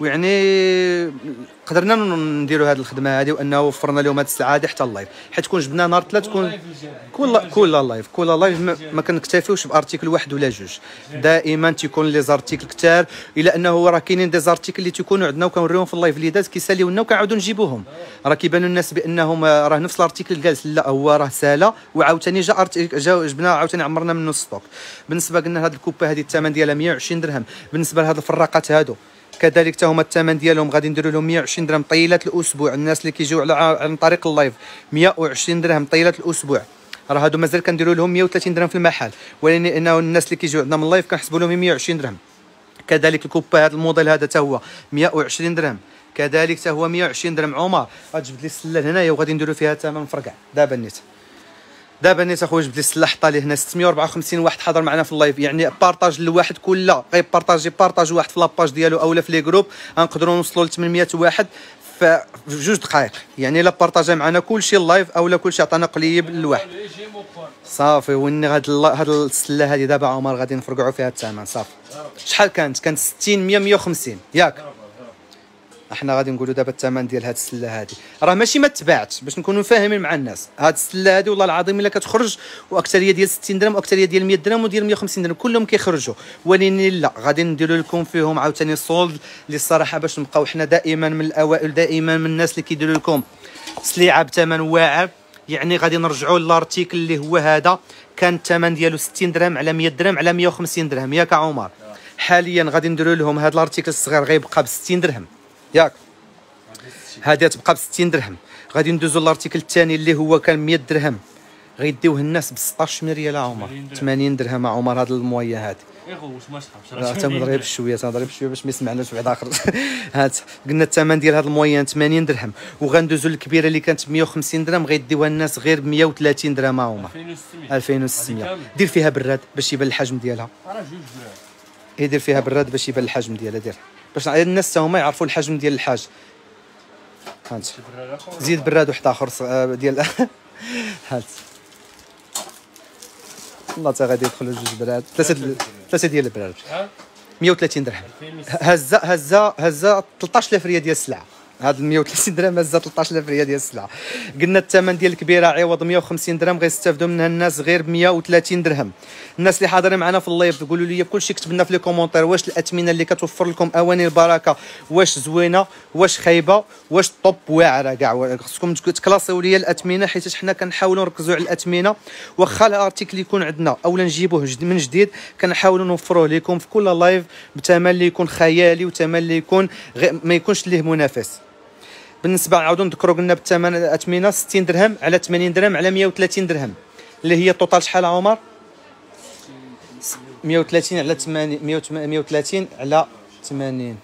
ويعني قدرنا نديروا هذه الخدمه هذه، وانه وفرنا لهم هذه السلعه هذه حتى اللايف، حيت تكون جبنا نهار ثلاث تكون كل كل لايف كل لايف ما, ما كنكتفيوش بارتيكل واحد ولا جوج، دائما تيكون لي زارتيكل كثار، الا انه راه كاينين دي زارتيكل اللي تيكونوا عندنا وكنوريهم في اللايف اللي داز كيساليونا وكنعاودوا نجيبوهم، راه كيبانوا الناس بانهم راه نفس الارتيكل جالس، لا هو راه سالا وعاوتاني جا جا جبنا عاوتاني عمرنا منه ستوك. بالنسبه قلنا هذه الكوبه هذه الثمن ديالها مية وعشرين درهم. بالنسبه لهاد الفراقات هادو كذلك حتى هما الثمن ديالهم غادي نديروا لهم مية وعشرين درهم طيله الاسبوع. الناس اللي كيجيو على عن طريق اللايف مية وعشرين درهم طيله الاسبوع، راه هادو مازال كنديروا لهم مية وثلاثين درهم في المحل، ولكن انه الناس اللي كيجيو عندنا من اللايف كنحسبوا لهم مية وعشرين درهم. كذلك الكوبا هذا الموديل هذا حتى هو مية وعشرين درهم، كذلك حتى هو مية وعشرين درهم. عمر غتجبد لي السلال هنايا وغادي نديروا فيها ثمن فرقع دابا نيت دابا نيت اخويا، جبد لي السلاح حطها لي هنا ستمية وأربعة وخمسين واحد حاضر معنا في اللايف، يعني بارطاج لواحد كل غيبارطاجي بارطاج واحد في لاباج ديالو اولا في لي جروب غنقدروا نوصلوا ل ثمانمية واحد في جوج دقائق، يعني الا بارطاجا معنا كلشي اللايف اولا كلشي عطانا قليب لواحد صافي. واني هاد هاد السله هذه دابا عمر غادي نفرقعوا فيها الثمن صافي. شحال كانت؟ كانت ستين مية مية وخمسين ياك احنا غادي نقولوا دابا الثمن ديال هاد السله هادي راه ماشي ما تباعتش باش نكونوا فاهمين مع الناس. هاد السله هادي والله العظيم الا كتخرج واكثريه ديال ستين درهم واكثريه ديال مية درهم وديال مية وخمسين درهم كلهم كيخرجوا، ولكن لا غادي نديروا لكم فيهم عاوتاني صولد للصراحه باش نبقاو حنا دائما من الاوائل، دائما من الناس اللي كيديروا لكم سليعه بثمن واعر. يعني غادي نرجعوا للارتيكل اللي هو هذا كان الثمن ديالو ستين درهم على مية درهم على مية وخمسين درهم ياك عمر. حاليا غادي نديروا لهم هذا الارتيكل الصغير غيبقى ب ستين درهم ياك، هذه تبقى ب ستين درهم. غادي ندوزوا للارتيكل الثاني اللي هو كان مية درهم غيديوه الناس ب ستطاش ريال عمر، ثمانين درهم عمر. هذا المويه هذه واش ما شحال راه تنضرب شويه تنضرب شويه باش ما يسمعناش واحد اخر. هات قلنا الثمن ديال هذا المويان ثمانين درهم، وغندوزوا للكبيره اللي كانت مية وخمسين درهم غيديوها الناس غير ب مية وثلاثين درهم عمر، ألفين وستمية. دير فيها براد باش يبان الحجم ديالها، راه جوج براد يدير فيها براد باش يبان الحجم ديالها، دير باش الناس تا هما يعرفوا الحجم ديال الحاج. هانت زيد براد واحد اخر ديال هات والله تا غادي يدخلوا جوج براد، ثلاثه ثلاثه ديال البراد مية وثلاثين درهم. هزه هزه هزه ثلاثطاش ألف ريال ديال السلعه. هاد مية وثلاثين درهم هزه ثلاثطاش ألف ريال ديال السلعه. قلنا الثمن ديال الكبيره عوض مية وخمسين درهم غيستافدوا منها الناس غير ب مية وثلاثين درهم. الناس اللي حاضرين معنا في اللايف قولوا لي كلشي كتب لنا في لي كومونتير واش الاثمنه اللي كتوفر لكم اواني البركه واش زوينه واش خايبه واش طوب واعره كاع. خصكم تكلاصيو لي الاثمنه حيت حنا كنحاولوا نركزوا على الاثمنه، واخا الارتيكل يكون عندنا اولا نجيبوه من جديد كنحاولوا نوفروه لكم في كل لايف بثمن اللي يكون خيالي وثمن اللي يكون ما يكونش ليه منافس. بالنسبه نعاودوا نذكروا قلنا بالثمن الاثمنه ستين درهم على ثمانين درهم على مية وثلاثين درهم اللي هي التوتال شحال عمر؟ مية وثلاثين على ثمانين مية وثلاثين على ثمانين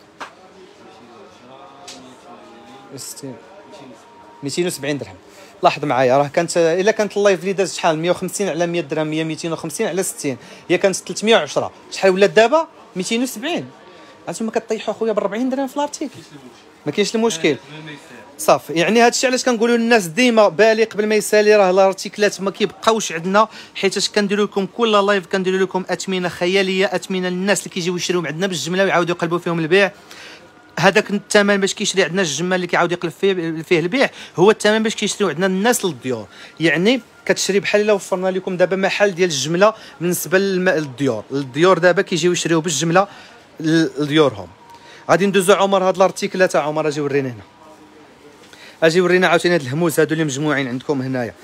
ستين ميتين وسبعين درهم. لاحظ معايا راه كانت الا كانت اللايف اللي داز شحال مية وخمسين على مية درهم هي ميتين وخمسين على ستين، هي كانت ثلاثمية وعشرة. شحال ولات دابا؟ ميتين وسبعين. انتما كطيحوا خويا ب أربعين درهم في الارتيكل، ما كاينش المشكل صافي. يعني هذا الشيء علاش كنقولوا للناس ديما بالي قبل ما يسالي راه الارتيكلات ما كيبقاوش عندنا، حيت كنديروا لكم كل لايف كنديروا لكم اثمنه خياليه، اثمنه للناس اللي كيجيو يشريو من عندنا بالجمله ويعاودوا يقلبوا فيهم البيع. هذاك الثمن باش كيشري عندنا الجمال اللي كيعاود يقلب فيه فيه البيع هو الثمن باش كيشريو عندنا الناس للديور. يعني كتشري بحال الا وفرنا لكم دابا محل ديال الجمله بالنسبه للديور، الديور دابا كيجيو يشريو بالجمله لديورهم. غادي ندوزو عمر هاد الارتيكل تاع عمر اجي ورينا هنا، اجي ورينا عاوتاني هاد الهموز هادو اللي مجموعين عندكم هنايا.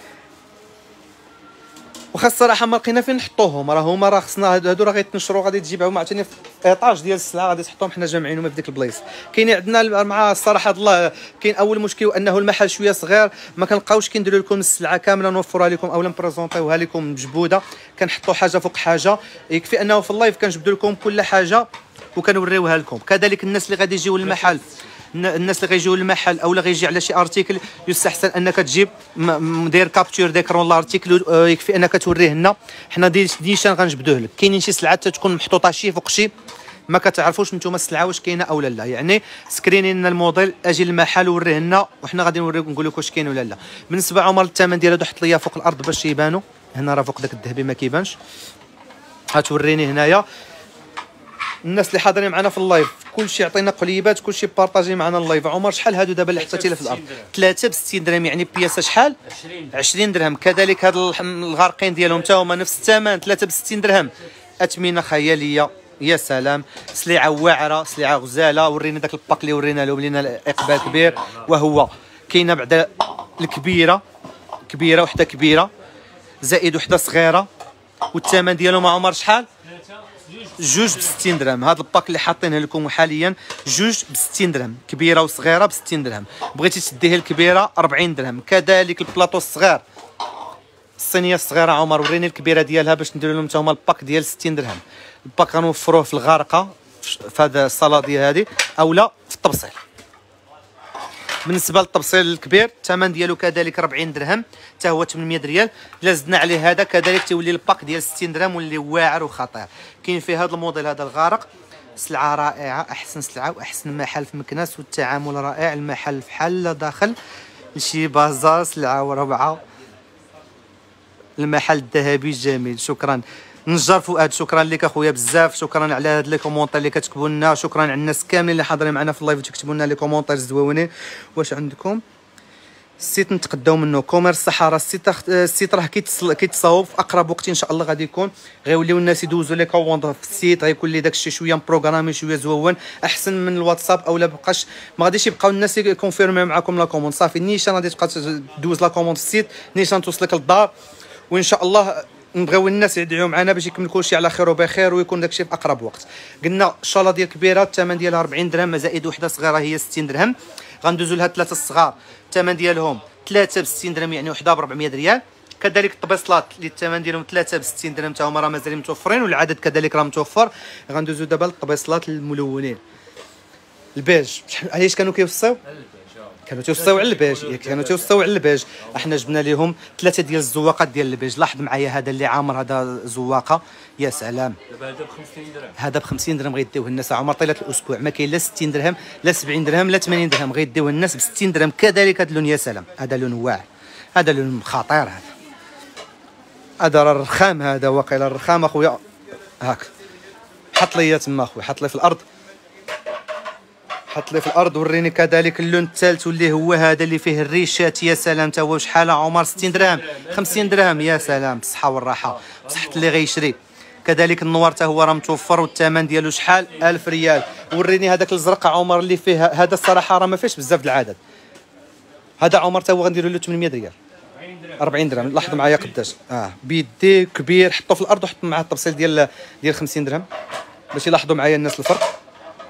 واخا الصراحه ما لقينا فين نحطوهم، راه هما راه خصنا هادو راه غيتنشروا غادي تجيبهم عاوتاني في ايطاج ديال السلعه غادي تحطهم حنا جامعينهم في ديك البلايص. كاينين عندنا مع الصراحه الله كاين اول مشكل انه المحل شويه صغير ما كنلقاوش كنديروا لكم السلعه كامله نوفرها لكم اولا نبريزونطيوها لكم مجبوده، كنحطوا حاجه فوق حاجه. يكفي انه في اللايف كنجبدوا لكم كل حاجه وكنوريوها لكم. كذلك الناس اللي غادي يجيو للمحل الناس اللي غيجيو للمحل اولا غيجي على شي ارتيكل يستحسن انك تجيب داير كابتور ديكرون الارتيكل يكفي انك توريه لنا حنا ديشان غنجبدوه لك. كاينين شي سلعات تكون محطوطه شي فوق شي ما كتعرفوش نتوما السلعه واش كاينه اولا لا، يعني سكريني لنا الموديل اجي للمحل وريه لنا وحنا غادي نوريك نقول لك واش كاين ولا لا. بالنسبه عمر الثمن ديالو حط ليا فوق الارض باش يبانوا هنا، راه فوق داك الذهبي ما كيبانش. غتوريني هنايا الناس اللي حاضرين معنا في اللايف كلشي عطينا قليبات كلشي بارطاجي معنا اللايف. عمر شحال هادو دابا اللي حطيتي في الارض؟ ثلاثة ب ستين درهم، يعني بياسه شحال؟ عشرين درهم. كذلك هاد الغارقين ديالهم حتى هما نفس الثمن ثلاثة ب ستين درهم. اثمنه خياليه يا سلام، سلعه واعره سلعه غزاله. ورينا داك الباك اللي ورينا له لينا الاقبال كبير، وهو كاينه بعدا الكبيره كبيره وحده كبيره زائد وحده صغيره، والثمن ديالهم عمر شحال؟ جوج ب ستين درهم. هذا الباك اللي حاطينه لكم حاليا جوج ب ستين درهم، كبيره وصغيره ب ستين درهم. بغيتي تديه الكبيره أربعين درهم. كذلك البلاطو الصغير الصينيه الصغيره عمر وريني الكبيره ديالها باش نديروا لهم حتى هما الباك ديال ستين درهم. الباك غنوفروه في الغارقه في هذا الصلاديه هذه اولا في الطبسيل. بالنسبه للطبسيل الكبير الثمن ديالو كذلك أربعين درهم حتى هو ثمنمية ريال. الا زدنا عليه هذا كذلك تولي الباك ديال ستين درهم واللي واعر وخطير. كاين فيه هذا الموديل هذا الغارق، سلعه رائعه احسن سلعه واحسن محل في مكناس والتعامل رائع. المحل فحال داخل لشي بازار سلعه وربعه. المحل الذهبي جميل. شكرا. نجار فؤاد شكرا لك اخويا بزاف، شكرا على هاد لي كومونتير اللي كتكتبوا لنا، شكرا على الناس كاملين اللي حاضرين معنا في اللايف تكتبوا لنا لي كومونتير زوينين. واش عندكم السيت نتقداو منه كوميرس الصحراء؟ السيت السيت راه كيتصاوب في اقرب وقت ان شاء الله غادي يكون، غيوليو الناس يدوزوا لي كوموند في السيت، غيكون لي داكشي شويه مبروغرامي شويه زوون احسن من الواتساب، او لا بقاش ما غاديش يبقاو الناس يكونفيرميو معكم لا كوموند صافي نيشان غادي تبقى تدوز لا كوموند في السيت نيشان توصلك للدار، وان شاء الله نبغيو الناس يدعيو معنا باش يكمل كلشي على خير وبخير ويكون داكشي في اقرب وقت. قلنا الشاله ديال كبيره الثمن ديالها أربعين درهم زائد وحده صغيره هي ستين درهم، غندوزو لها ثلاثه الصغار الثمن ديالهم ثلاثة ب ستين درهم يعني وحده ب أربعمية ريال. كذلك الطبيصلات اللي الثمن ديالهم ثلاثة ب ستين درهم حتى هما راه مازالين متوفرين والعدد كذلك راه متوفر. غندوزو دابا للطبيصلات الملونين البيج. علاش كانوا كيوصيو؟ كانوا توصيو على البيج، كانوا توصيو على البيج. احنا جبنا لهم ثلاثه ديال الزواقات ديال البيج. لاحظ معايا هذا اللي عامر هذا زواقه يا سلام، دابا هذا ب خمسين درهم، هذا ب خمسين درهم غيديوه الناس عمر طيله الاسبوع. ما كاين لا ستين درهم لا سبعين درهم لا ثمانين درهم، غيديوه الناس ب ستين درهم. كذلك هذا اللون يا سلام، هذا لون واعر، هذا لون خطير، هذا هذا راه الرخام، هذا واقيلا الرخام اخويا. هاك حط لي تما اخويا، حط لي في الارض، حط لي في الارض. وريني كذلك اللون الثالث واللي هو هذا اللي فيه الريشات يا سلام. تا هو شحال عمر؟ ستين درهم خمسين درهم يا سلام، بالصحه والراحه بصحه اللي غيشري. كذلك النوار تا هو راه متوفر والثمن ديالو شحال؟ ألف ريال. وريني هذاك الزرق عمر اللي فيه هذا الصراحه راه ما فيهش بزاف د العدد. هذا عمر تا هو غنديروا له ثمنمية ريال أربعين درهم. لاحظ معايا قداش اه بيدي كبير. حطوا في الارض وحط معاه التبصيل ديال ديال خمسين درهم باش يلاحظوا معايا الناس الفرق.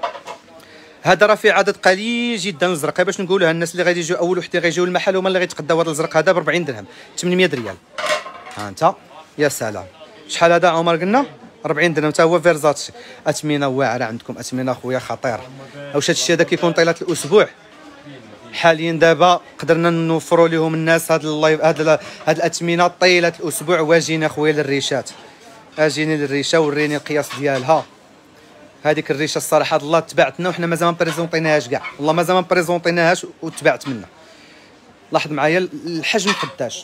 هذا راه فيه عدد قليل جدا الزرق باش نقولها الناس اللي غادي يجيو اول وحده غيجيو المحل هما اللي غيتقداو هذا الزرق هذا ب أربعين درهم ثمنمية ريال. ها انت يا سلام شحال هذا عمر؟ قلنا أربعين درهم تا هو فيرزاتشي. اثمنه واعره عندكم، اثمنه خويا خطيره. واش هادشي هذا كيكون طيله الاسبوع؟ حاليا دابا قدرنا نوفروا لهم الناس هاد اللايف هاد هاد الاثمنه طيله الاسبوع. واجينا خويا للريشات، اجيني للريشه وريني القياس ديالها. هذيك الريشه الصراحه الله تبعتنا وحنا مازال ما بريزونطيناهاش كاع، والله مازال ما بريزونطيناهاش وتبعت منا. لاحظ معايا الحجم قداش.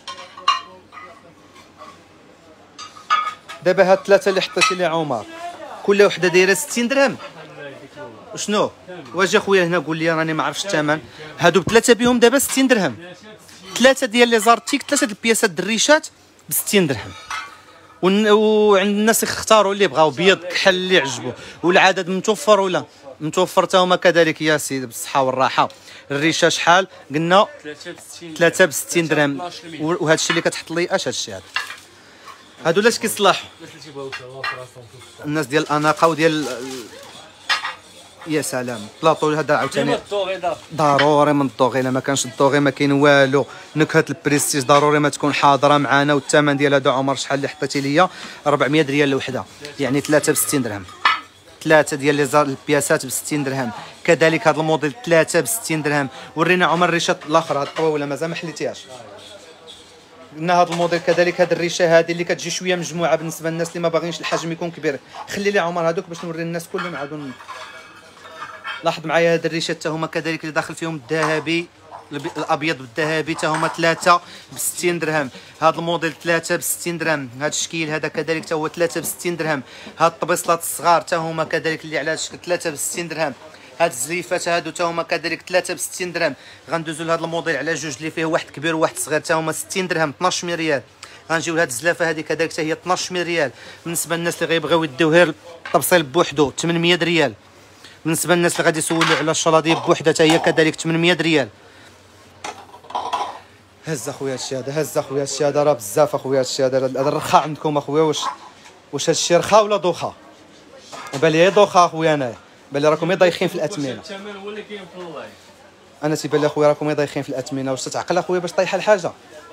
دابا هاد الثلاثه اللي حطيتي لي عمر كل وحده دايره ستين درهم. شنو واجي خويا هنا قول لي راني ما عرفتش الثمن. هادو بثلاثه بهم دابا ستين درهم، ثلاثه ديال لي زارتيك، ثلاثه البياسات الريشات ب ستين درهم. وعند الناس يختاروا اللي بغاو بيض كحل اللي عجبو، والعدد متوفر ولا متوفر تا هما كذلك يا سيدي بالصحه والراحه. الريشه شحال قلنا؟ ثلاثة ب ستين درهم. وهذا الشيء اللي كتحط لي اش هذا الشيء هذا؟ هادو لاش كيصلحوا الناس ديال الاناقه وديال يا سلام. بلاطو هذا عاوتاني ضروري من الدوغي، الا ما كانش الدوغي ما كاين والو. نكهه البريستيج ضروري ما تكون حاضره معنا. والثمن ديال هذا عمر شحال اللي حطيتي ليا؟ أربعمية ريال الوحده يعني ثلاثه ب ستين درهم. ثلاثه ديال لي البياسات ب ستين درهم. كذلك هذا الموديل ثلاثه ب ستين درهم. ورينا عمر الريشه الاخر هاد الطويله مازال ما حليتيهاش. قلنا هذا الموديل كذلك هذه الريشه هذه اللي كتجي شويه مجموعه بالنسبه للناس اللي ما باغينش الحجم يكون كبير. خلي لي عمر هذوك باش نوري الناس كلهم عادوا. لاحظ معايا هاد الريشات تا هما كذلك اللي داخل فيهم الذهبي الابيض بالذهبي تا هما ثلاثه ب ستين درهم. هذا الموديل ثلاثه ب ستين درهم. هذا الشكل هذا كذلك تا هو ثلاثه ب ستين درهم. هاد الطبيصلات الصغار تا هما كذلك اللي على هذا الشكل ثلاثه ب ستين درهم. هاد الزليفات هادو تا هما كذلك ثلاثه ب ستين درهم. غندوزو لهذا الموديل على جوج اللي فيه واحد كبير وواحد صغير تا هما ستين درهم اثناش ريال. غنجيو لهاد الزلافه هذه كذلك حتى هي اثناش ريال. بالنسبه للناس اللي غيبغيو يديو غير الطبسيل بوحدو ثمنمية ريال. بالنسبه للناس اللي غادي يسولوا على الشلاضيه بوحدها حتى هي كذلك ثمنمية ريال. هز اخويا هادشي هذا، هز اخويا هادشي هذا راه بزاف اخويا هادشي هذا. هذا الرخاء عندكم اخويا واش واش هادشي رخاء ولا دوخه؟ بان لي دوخه اخويا انايا، بان لي راكم ضايخين في الاثمنه. الثمن هو اللي كاين في اللايف. انا تيبان لي اخويا راكم ضايخين في الاثمنه. واش تتعقل اخويا باش طايحه الحاجه؟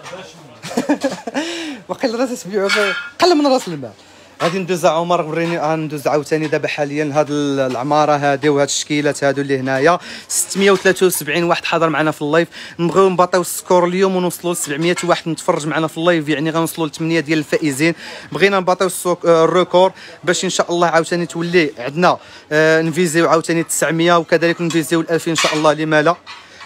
وقيلا راه تتبيعوا قل من راس المال. غادي ندوز عمر وريني غندوز عاوتاني دابا حاليا هاد العماره هادي وهاد الشكيلات هادو اللي هنايا ستمية وثلاثة وسبعين واحد حاضر معنا في اللايف. نبغيو نباطيو السكور اليوم ونوصلوا ل سبعمية واحد متفرج معنا في اللايف، يعني غنوصلوا ل ثمانية ديال الفائزين. بغينا نباطيو الريكور باش ان شاء الله عاوتاني تولي عندنا آه نفيزيو عاوتاني تسعمية وكذلك نفيزيو ال ألف ان شاء الله. لما لا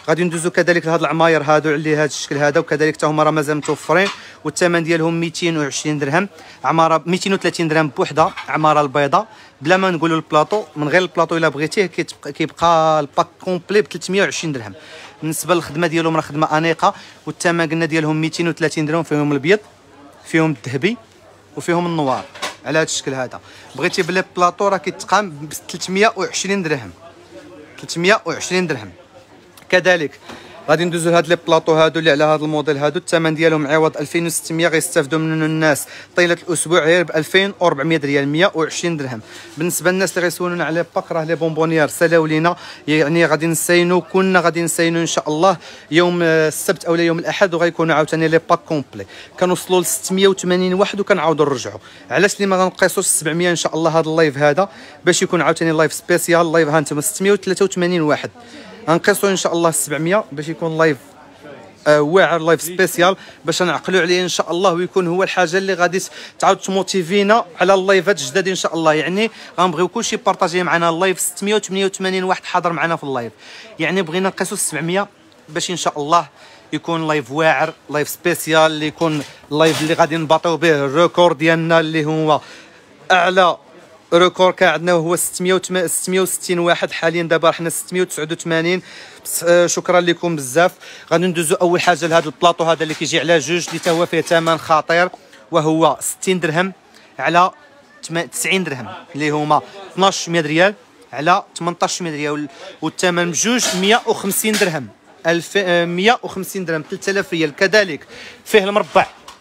غادي ندوزو كذلك لهاد العماير هادو على هذا الشكل هذا، وكذلك حتى هما راه مازال متوفرين، والثمن ديالهم مئتين وعشرين درهم. عماره مئتين وثلاثين درهم بوحده، عماره البيضاء بلا ما نقولوا البلاطو. من غير البلاطو الا بغيتيه كيبقى الباك كومبلي ب ثلاثمئة وعشرين درهم. بالنسبه للخدمه ديالهم راه خدمه انيقه، والثمن قلنا ديالهم مئتين وثلاثين درهم، فيهم الابيض فيهم الذهبي وفيهم النوار على هذا الشكل هذا. بغيتي بلا بلاطو راه كيتقام ب ثلاثمئة وعشرين درهم، ثلاثمئة وعشرين درهم. كذلك غادي ندوزو لهاد لي بلاطو هادو اللي على هاد الموديل هادو، الثمن ديالهم عوض ألفين وستمئة غيستافدوا منه الناس طيله الاسبوع غير ب ألفين وأربعمئة ريال، مئة وعشرين درهم. بالنسبه للناس اللي غيسولونا على باك راه لي بونبونيير سالاو لينا، يعني غادي نسينو كنا غادي نسينو ان شاء الله يوم السبت اولا يوم الاحد، وغيكونوا عاوتاني لي باك كومبلي. كنوصلوا ل ستمئة وثمانين واحد وكنعاودوا نرجعوا. علاش اللي ما غنقيسوش سبعمئة ان شاء الله هذا اللايف هذا باش يكون عاوتاني لايف سبيسيال. لايف ها انتم ستمئة وثلاثة وثمانين واحد، غنقيسوا ان شاء الله سبعمئة باش يكون لايف آه واعر، لايف سبيسيال باش نعقلوا عليه ان شاء الله، ويكون هو الحاجه اللي غادي تعاود تموتيفينا على اللايفات الجداد ان شاء الله. يعني غنبغيو كلشي بارطاجي معنا اللايف. ستمئة وثمانية وثمانين واحد حاضر معنا في اللايف، يعني بغينا نقيسوا سبعمئة باش ان شاء الله يكون لايف واعر، لايف سبيسيال، اللي يكون اللايف اللي غادي نباطيو به الريكورد ديالنا اللي هو اعلى ريكور كان عندنا هو ستمئة وستين واحد. حاليا دابا حنا ستمئة وتسعة وثمانين. شكرا لكم بزاف. غادي ندوزو اول حاجه لهذا البلاطو هذا اللي كيجي على جوج، اللي تا هو فيه ثمن خطير، وهو ستين درهم على تسعين درهم، اللي هما اثناش مئة ريال على ثمنطاش مئة ريال، والثمن بجوج مئة وخمسين درهم، ألف مئة وخمسين درهم، ثلاثة آلاف ريال. كذلك فيه المربع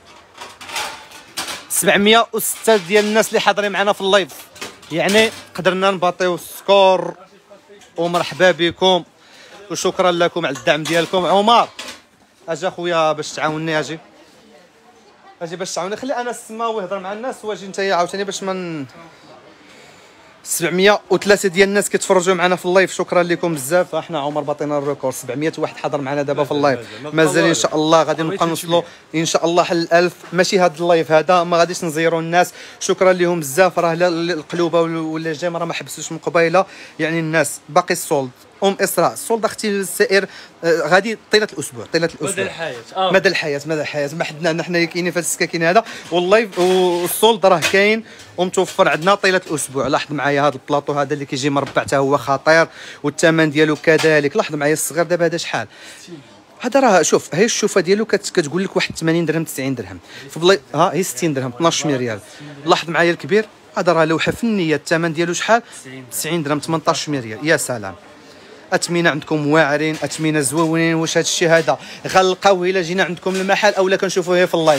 سبعمئة وستة ديال الناس اللي حاضرين معنا في اللايف، يعني قدرنا نباطيو السكور. ومرحبا بكم وشكرا لكم على الدعم ديالكم. عمر اجي اخويا باش تعاوني، اجي اجي باش تعاوني، خلي انا السما ويهضر مع الناس، واجي انت عاوتاني باش من سبعمئة وثلاثة ديال الناس كيتفرجوا معنا في اللايف. شكرا لكم بزاف. احنا عمر باطينا الريكورد، سبعمئة واحد حضر معنا دابا في اللايف، مازال ان شاء الله غادي نبقى نوصلوا ان شاء الله حل الألف. ماشي هذا اللايف هذا ما غاديش نزيروا الناس. شكرا لهم بزاف. راه القلوبه ولا الجيم راه ما حبسوش من قبيله، يعني الناس باقي السولد. ام اسراء السولد اختي السائر آه غادي طيله الاسبوع، طيله الاسبوع مدى الحياه آه. مدى الحياه مدى الحياه ما حدنا حنا كاينين في هذا السكاكين هذا. واللايف والسولد راه كاين ومتوفر عندنا طيله الاسبوع. لاحظ معايا هذا البلاطو هذا اللي كيجي مربع حتى هو خطير، والثمن ديالو كذلك. لاحظ معايا الصغير دابا هذا شحال هذا؟ راه شوف هي الشوفه ديالو كتقول لك واحد ثمانين درهم تسعين درهم في بلاي، ها هي ستين درهم اثناش مئة ريال. لاحظ معايا الكبير هذا راه لوحه فنيه، الثمن ديالو شحال؟ تسعين درهم ثمنطاش مئة ريال. يا سلام، اثمنه عندكم واعرين، اثمنه زوينين. واش هذا الشيء هذا غنلقاوه الا جينا عندكم المحل اولا كنشوفوه في اللايف؟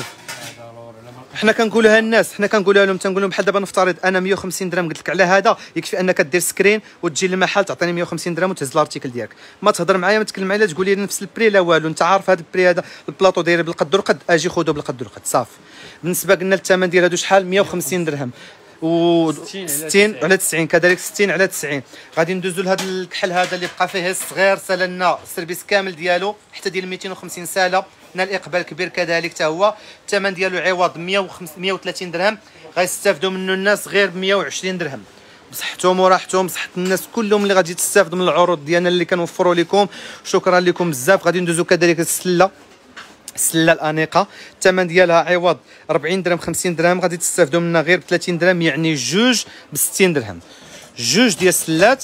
حنا كنقولوها الناس، حنا كنقولها لهم، تنقول لهم بحال دابا نفترض انا مئة وخمسين درهم قلت لك على هذا، يكفي انك دير سكرين وتجي للمحل تعطيني مئة وخمسين درهم وتهز الارتيكل ديالك. ما تهضر معايا ما تكلم معايا تقول لي نفس البري لا والو. انت عارف هذا البري هذا البلاطو داير بالقد والقد، اجي خذوه بالقد والقد صافي. بالنسبه قلنا الثمن ديال هادو شحال؟ مئة وخمسين درهم و ستين على تسعين، كذلك ستين على تسعين. غادي ندوزو لهذا الكحل هذا اللي بقى فيه الصغير، سالنا السيرفيس كامل ديالو حتى ديال مئتين وخمسين ساله، نال الاقبال كبير كذلك حتى هو. الثمن ديالو عوض مئة وثلاثين درهم، غيستافدوا منه الناس غير ب مئة وعشرين درهم. بصحتهم وراحتهم، بصحه الناس كلهم اللي غادي تستافدوا من العروض ديالنا اللي كنوفروا لكم. شكرا لكم بزاف. غادي ندوزو كذلك السله، السله الانيقه الثمن ديالها عوض أربعين درهم خمسين درهم، غادي تستافدوا منها غير ب ثلاثين درهم، يعني جوج ب ستين درهم. جوج ديال السلات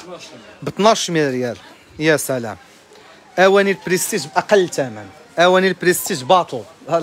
ب اثناش مئة ريال. يا سلام. اواني البريستيج باقل ثمن، اواني البريستيج باطل.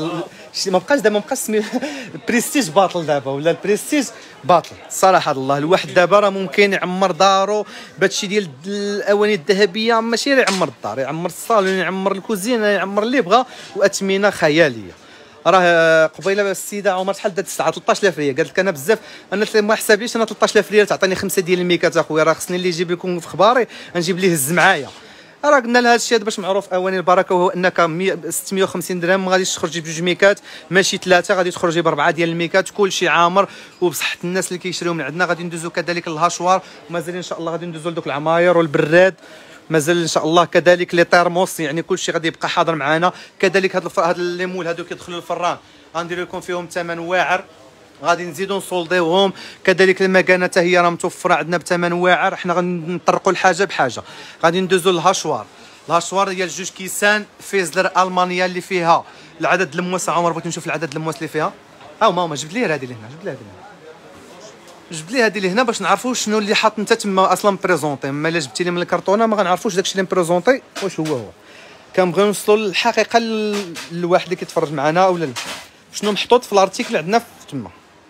ما بقاش دابا ما بقاش سمي البريستيج باطل دابا، ولا البريستيج باطل صراحه. الله الواحد دابا راه ممكن يعمر دارو بهادشي ديال الاواني الذهبيه، ماشي غير يعمر الدار، يعمر الصالون، يعمر الكوزينه، يعمر اللي بغا، واثمنه خياليه. راه قبيله السيده عمر شحال دات الساعه ثلاثطاش ألف ريال، قالت لك انا بزاف، انا ما حسابيش انا ثلاثطاش ألف ريال تعطيني خمسه ديال الميكات اخويا، راه خصني اللي يجيب لكم في خباري نجيب ليه هز معايا. راه قلنا لها هذا الشيء هذا باش معروف اواني البركه، وهو انك ستمئة وخمسين درهم ما غاديش تخرجي بجوج ميكات، ماشي ثلاثه، غادي تخرجي باربعه ديال الميكات، كلشي عامر وبصحه الناس اللي كيشريو من عندنا. غادي ندوزو كذلك للهاشوار، ومازال ان شاء الله غادي ندوزو لدوك العماير والبراد، مازال ان شاء الله كذلك لي تيرموس، يعني كلشي غادي يبقى حاضر معنا. كذلك هاد هاد لي مول هادو كيدخلوا الفران غندير لكم فيهم ثمن واعر، غادي نزيدو نسولديوهم. كذلك المكانه حتى هي راه متوفره عندنا بثمن واعر. حنا غنطرقوا الحاجه بحاجه. غادي ندوزو للهاشوار. الهاشوار ديال جوج كيسان فيزلر المانيا اللي فيها العدد المواس. عمر بغيت نشوف العدد المواس اللي فيها. ها هما هما جبد لي هذه اللي هنا، جبد لي هذه اللي هنا، جبد لي هذه اللي هنا باش نعرفوا شنو اللي حاط انت تما اصلا بريزونطي. اما الا جبتي لي من الكرتونه ما غنعرفوش داكشي اللي بريزونطي واش هو هو. كنبغيو نوصلوا للحقيقه للواحد اللي كيتفرج معنا ولا لا. شنو محطوط في الارتيكل عندنا في تما.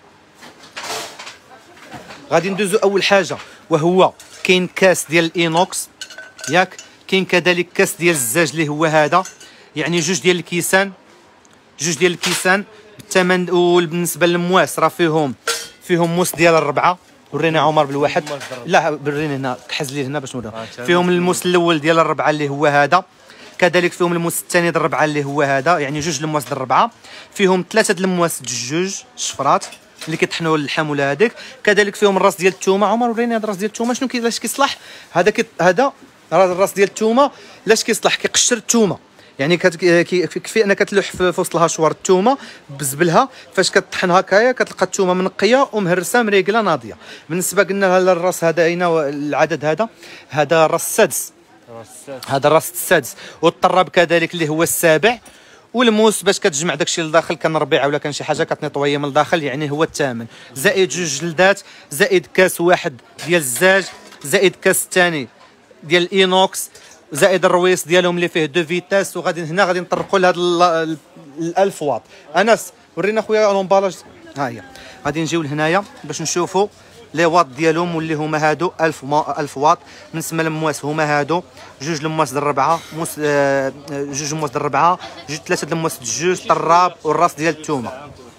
غادي ندوزو اول حاجه وهو كاين كاس ديال الاينوكس ياك، كاين كذلك كاس ديال الزاج اللي هو هذا، يعني جوج ديال الكيسان، جوج ديال الكيسان بالثمن. وبالنسبه للمواس راه فيهم فيهم موس ديال الربعه. ورينا عمر بالواحد، لا بريني هنا، كحز لي هنا باش نوريها. فيهم الموس الاول ديال الربعه اللي هو هذا، كذلك فيهم الموس الثاني ديال الربعه اللي هو هذا، يعني جوج المواس ديال الربعه. فيهم ثلاثه ديال المواس الجوج الشفرات اللي كيطحنوا اللحم ولا هذيك. كذلك فيهم الراس ديال الثومه. عمر وريني هذا الراس ديال الثومه شنو كي لاش كيصلح. هذا كي هذا الراس ديال الثومه لاش كيصلح، كيقشر الثومه، يعني كيكفي انك تلوح في وسط الهاشوار الثومه بزبلها، فاش كطحن هكايا كتلقى الثومه منقيه ومهرسه مريقله ناضيه. بالنسبه قلنا الراس هذا اين العدد هذا، هذا الراس السادس، هذا الراس السادس. والطراب كذلك اللي هو السابع. والموس باش كتجمع داكشي لداخل كان ربيعه ولا كان شي حاجه كتنيطويه من الداخل، يعني هو الثامن، زائد جوج جلدات، زائد كاس واحد ديال الزاج، زائد كاس الثاني ديال الاينوكس، زائد الرويس ديالهم اللي فيه دو فيتاس. وغادي هنا غادي نطرقوا لهاد ألف واط. انس ورينا خويا لومبالاج. ها هي غادي نجيو لهنايا باش نشوفوا لي واط ديالهم واللي هما هادو ألف ألف واط. بالنسبه للمواس هما هادو جوج المواس ديال الربعه، موس آه جوج المواس ديال الربعه، جوج ثلاثه د المواس الجوج، طراب والراس ديال الثومه.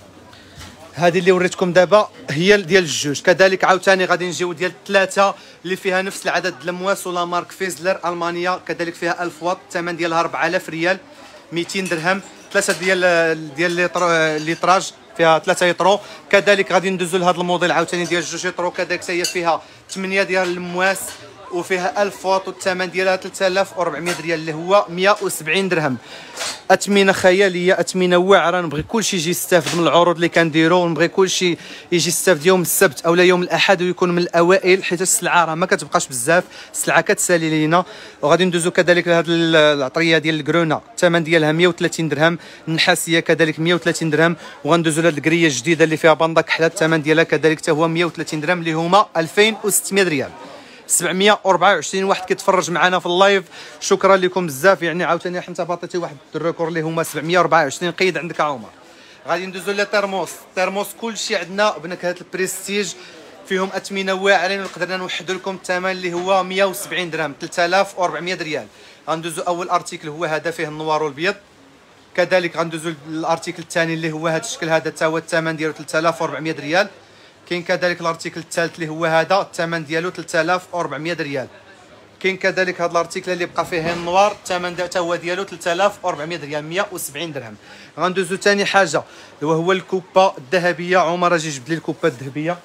هذه اللي وريتكم دابا هي ديال الجوج. كذلك عاوتاني غادي نجيو ديال الثلاثه اللي فيها نفس العدد د المواس ولا مارك فيزلر المانيا، كذلك فيها ألف واط، الثمن ديالها أربعة آلاف ريال، مئتين درهم. ثلاثه ديال ديال ليطراج فيها ثلاثة يطرو. كذلك غادي ندوزو لهذا الموديل عاوتاني ديال جوج يطرو، كذلك هي فيها ثمانية ديال المواس وفيها ألف واط، والثمن ديالها ثلاثة آلاف وأربعمائة ريال اللي هو مئة وسبعين درهم. اثمنه خياليه، اثمنه واعره. نبغي كلشي يجي يستافد من العروض اللي كنديروا، نبغي كلشي يجي يستافد يوم السبت او يوم الاحد ويكون من الاوائل، حيت السلعه راه ما كتبقاش بزاف، السلعه كتسالي لينا. وغادي ندوزو كذلك لهاد العطريه ديال الكرونا، الثمن ديالها مئة وثلاثين درهم، النحاسيه كذلك مئة وثلاثين درهم. وغندوزو لهاد الكريه الجديده اللي فيها باندا كحله، الثمن ديالها كذلك حتى هو مئة وثلاثين درهم اللي هما ألفين وستمائة ريال. سبعمائة وأربعة وعشرين واحد كيتفرج معنا في اللايف، شكرا لكم بزاف. يعني عاوتاني حتى باطيتي واحد الريكور اللي هما سبعمائة وأربعة وعشرين. قيد عندك عمر. غادي ندوزو للترموس. الترموس كلشي عندنا بنكهه البريستيج، فيهم اثمنه واعرين وقدرنا نوحدوا لكم الثمن اللي هو مئة وسبعين درهم، ثلاثة آلاف وأربعمائة ريال. غندوزو اول ارتيكل هو هذا فيه النوار والبيض. كذلك غندوزو الارتيكل الثاني اللي هو هذا الشكل هذا، حتى هو الثمن ديالو ثلاثة آلاف وأربعمائة ريال. كاين كذلك الارتيكل الثالث اللي هو هذا، الثمن ديالو ثلاثة آلاف وأربعمائة ريال. كاين كذلك هذا الارتيكل اللي بقى فيه النوار، الثمن حتى هو ديالو ثلاثة آلاف وأربعمائة ريال، مئة وسبعين درهم. غندوزو ثاني حاجه وهو الكوبه الذهبيه. عمر اجي جبد لي الكوبه الذهبيه.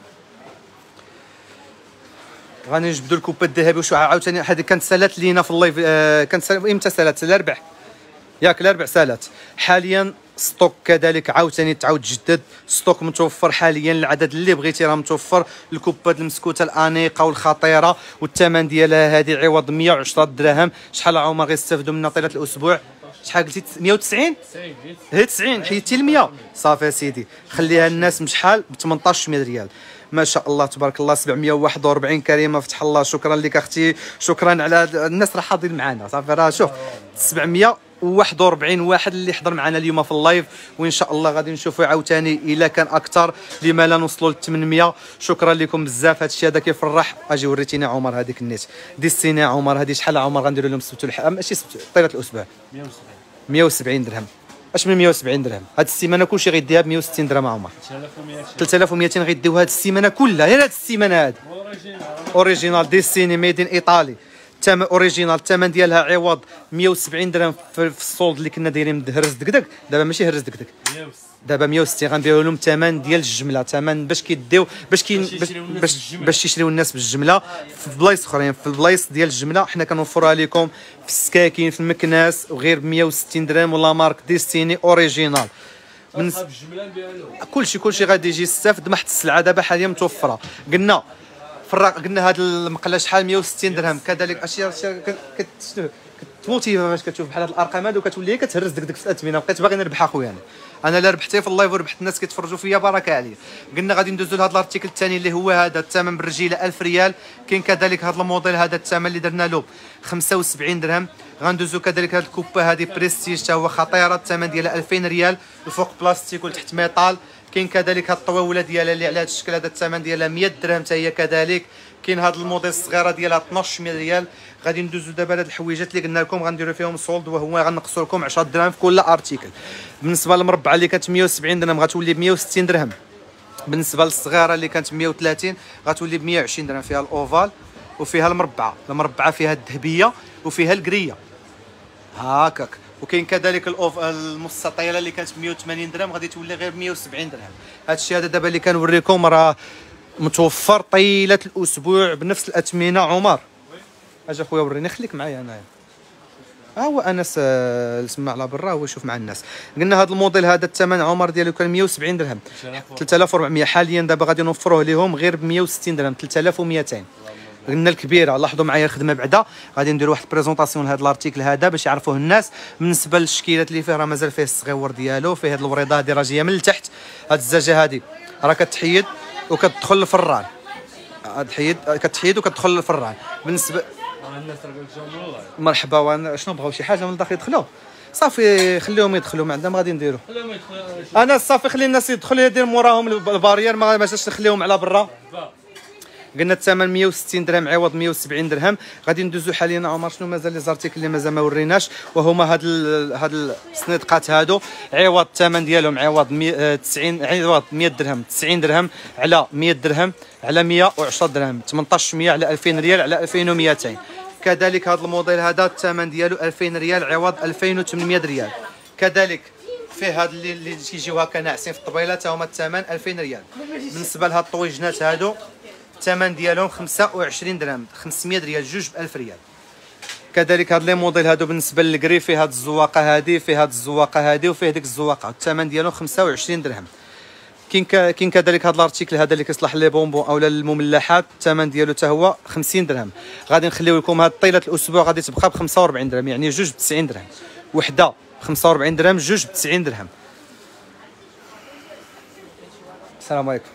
غادي نجبدوا الكوبه الذهبيه. وشو عاوتاني هذه كانت سالات لينا في اللايف، آه كانت امتى سالات؟ الاربع ياك، الاربع سالات. حاليا ستوك كذلك عاوتاني تعاود تجدد، ستوك متوفر حاليا، العدد اللي بغيتي راه متوفر. الكوبات المسكوته الانيقه والخطيره، والثمن ديالها هذه عوض مئة وعشرة دراهم. شحال عمر غيستافدوا منها طيله الاسبوع؟ شحال قلتي؟ مئة وتسعين؟ هي تسعين حيدتي ل مئة. صافي سيدي، خليها الناس بشحال؟ ب ثمنطاش مئة ريال. ما شاء الله تبارك الله. سبعمائة وواحد وأربعين كريمه، فتح الله. شكرا لك اختي، شكرا على الناس راه حاضرين معنا. صافي راه شوف سبعمائة وواحد وأربعين واحد اللي حضر معنا اليوم في اللايف، وان شاء الله غادي نشوفوا عاوتاني الا كان اكثر، لما لا نوصلوا ل ثمانمائة. شكرا لكم بزاف، هذا الشيء هذا كيفرح. اجي وريتيني عمر هذيك النيت دي السيني. عمر هذه شحال عمر؟ غنديروا لهم السبت والحد، ماشي سبت، طيله الاسبوع مئة وسبعين درهم. اش من مئة وسبعين درهم؟ هاد السيمانه كلشي غيديها ب مئة وستين درهم عمر. ثلاثة آلاف ومئتين غيديوها هاد السيمانه كلها، غير هاد السيمانه هاد اوريجينال دي السيني ميدين ايطالي، تم اوريجينال. الثمن ديالها عوض مئة وسبعين درهم في الصولد اللي كنا دايرين هرز دكدك. دابا ماشي هرز دكدك، دابا مئة وستين. غنديروا لهم الثمن ديال الجمله، ثمن باش كيديو باش كي باش باش يشريو الناس بالجمله في بلايص اخرين. في البلايص ديال الجمله حنا كنوفروها لكم في السكاكين في المكناس وغير ب مئة وستين درهم، ولا مارك ديستيني اوريجينال. من كلشي كلشي غادي يجي يستافد. محت السلعه دابا حاليا متوفره. قلنا فرق قلنا هذا المقله شحال؟ مئة وستين درهم. كذلك اشياء كتموتيفا فاش كتشوف بحال هاد الارقام هادو كتولي كتهرس ديك ديك في الاثمنه. بقيت باغي نربح اخويا انا انا لا ربحتي في اللايف وربحت الناس كيتفرجوا فيا بركه عليا. قلنا غادي ندوزو لهذا الارتيكل الثاني اللي هو هذا الثمن بالرجيله ألف ريال. كاين كذلك هذا الموديل هذا الثمن اللي درنا له خمسة وسبعين درهم. غندوزو كذلك هذه الكوبه هذه بريستيج حتى هو خطيره الثمن ديالها ألفين ريال الفوق بلاستيك والتحت ميطال. كاين كذلك هذه الطواوله ديالها اللي على هذا الشكل هذا الثمن ديالها مية درهم حتى هي كذلك. كاين هذا الموديل الصغيره ديالها اثناش ريال. غادي ندوزو دابا لهاد الحويجات اللي قلنا لكم غنديروا فيهم سولد وهو غنقصوا لكم عشرة دراهم في كل ارتيكل. بالنسبه للمربعه اللي كانت مية وسبعين درهم غتولي ب مية وستين درهم. بالنسبه للصغيره اللي كانت مية وثلاثين غتولي ب مية وعشرين درهم. فيها الاوفال وفيها المربعه، المربعه فيها الذهبيه وفيها الكريه هاكاك. وكاين كذلك الاوف المستطيله اللي كانت مية وثمانين درهم غادي تولي غير مية وسبعين درهم. هذا الشيء هذا دابا اللي كنوريكم راه متوفر طيله الاسبوع بنفس الاثمنه. عمر اجي اخويا وريني، خليك معايا انايا. ها هو انس السماع على برا هو يشوف مع الناس. قلنا هذا الموديل هذا الثمن عمر ديالو كان مية وسبعين درهم ثلاثة آلاف وأربعمية. حاليا دابا غادي نوفروه لهم غير ب مية وستين درهم ثلاثة آلاف ومئتين. قلنا الكبيره لاحظوا معايا الخدمه بعدا. غادي ندير واحد بريزونطاسيون لهذا الارتيكل هذا باش يعرفوه الناس. بالنسبه للشكيلات اللي فيه راه مازال فيه الصغيور ديالو، فيه هذه الوريضه هذه راه جايه من التحت. هذه الزجاجه هذه راه كتحيد وكتدخل للفران، تحيد كتحيد وكتدخل للفران. بالنسبه الناس راه جاو والله مرحبا. وانا شنو بغاو شي حاجه من الداخل يدخلوا صافي خليهم يدخلوا ما عندهم غادي نديروا. خليهم يدخلوا انا صافي خلي الناس يدخلوا يدير موراهم البارير ما ماشاش نخليهم على برا. قلنا الثمن مية وستين درهم عوض مية وسبعين درهم. غادي ندوزو حاليا عمر شنو مازال لي زارتيكل اللي مازال ما وريناش وهما هاد ال... هاد السنيدقات هادو. عوض الثمن ديالهم عوض تسعين عوض مية درهم تسعين درهم على مية درهم على مية وعشرة درهم ثمنطاش مية على ألفين ريال على ألفين ومئتين. كذلك هذا الموديل هذا الثمن ديالو ألفين ريال عوض ألفين وثمانمية ريال. كذلك فيه هاد اللي اللي تيجيو هكا ناعسين في الطبيله تا هما الثمن ألفين ريال. بالنسبه لهاد الطويجنات هادو الثمن ديالهم خمسة وعشرين درهم خمسمية ريال جوج ب ألف ريال. كذلك هاد لي موديل هادو بالنسبه للكري فيه هاد الزواقه هادي فيه هاد الزواقه هادي وفيه ديك الزواقه الثمن ديالهم خمسة وعشرين درهم. كاين كاين كذلك هذا الارتيكل هذا اللي كيصلح لي بونبون اولا للمملحات الثمن ديالو حتى هو خمسين درهم. غادي نخليو لكم هاد طيله الاسبوع غادي تبقى ب خمسة وأربعين درهم يعني جوج ب تسعين درهم. وحده ب خمسة وأربعين درهم جوج ب تسعين درهم. السلام عليكم.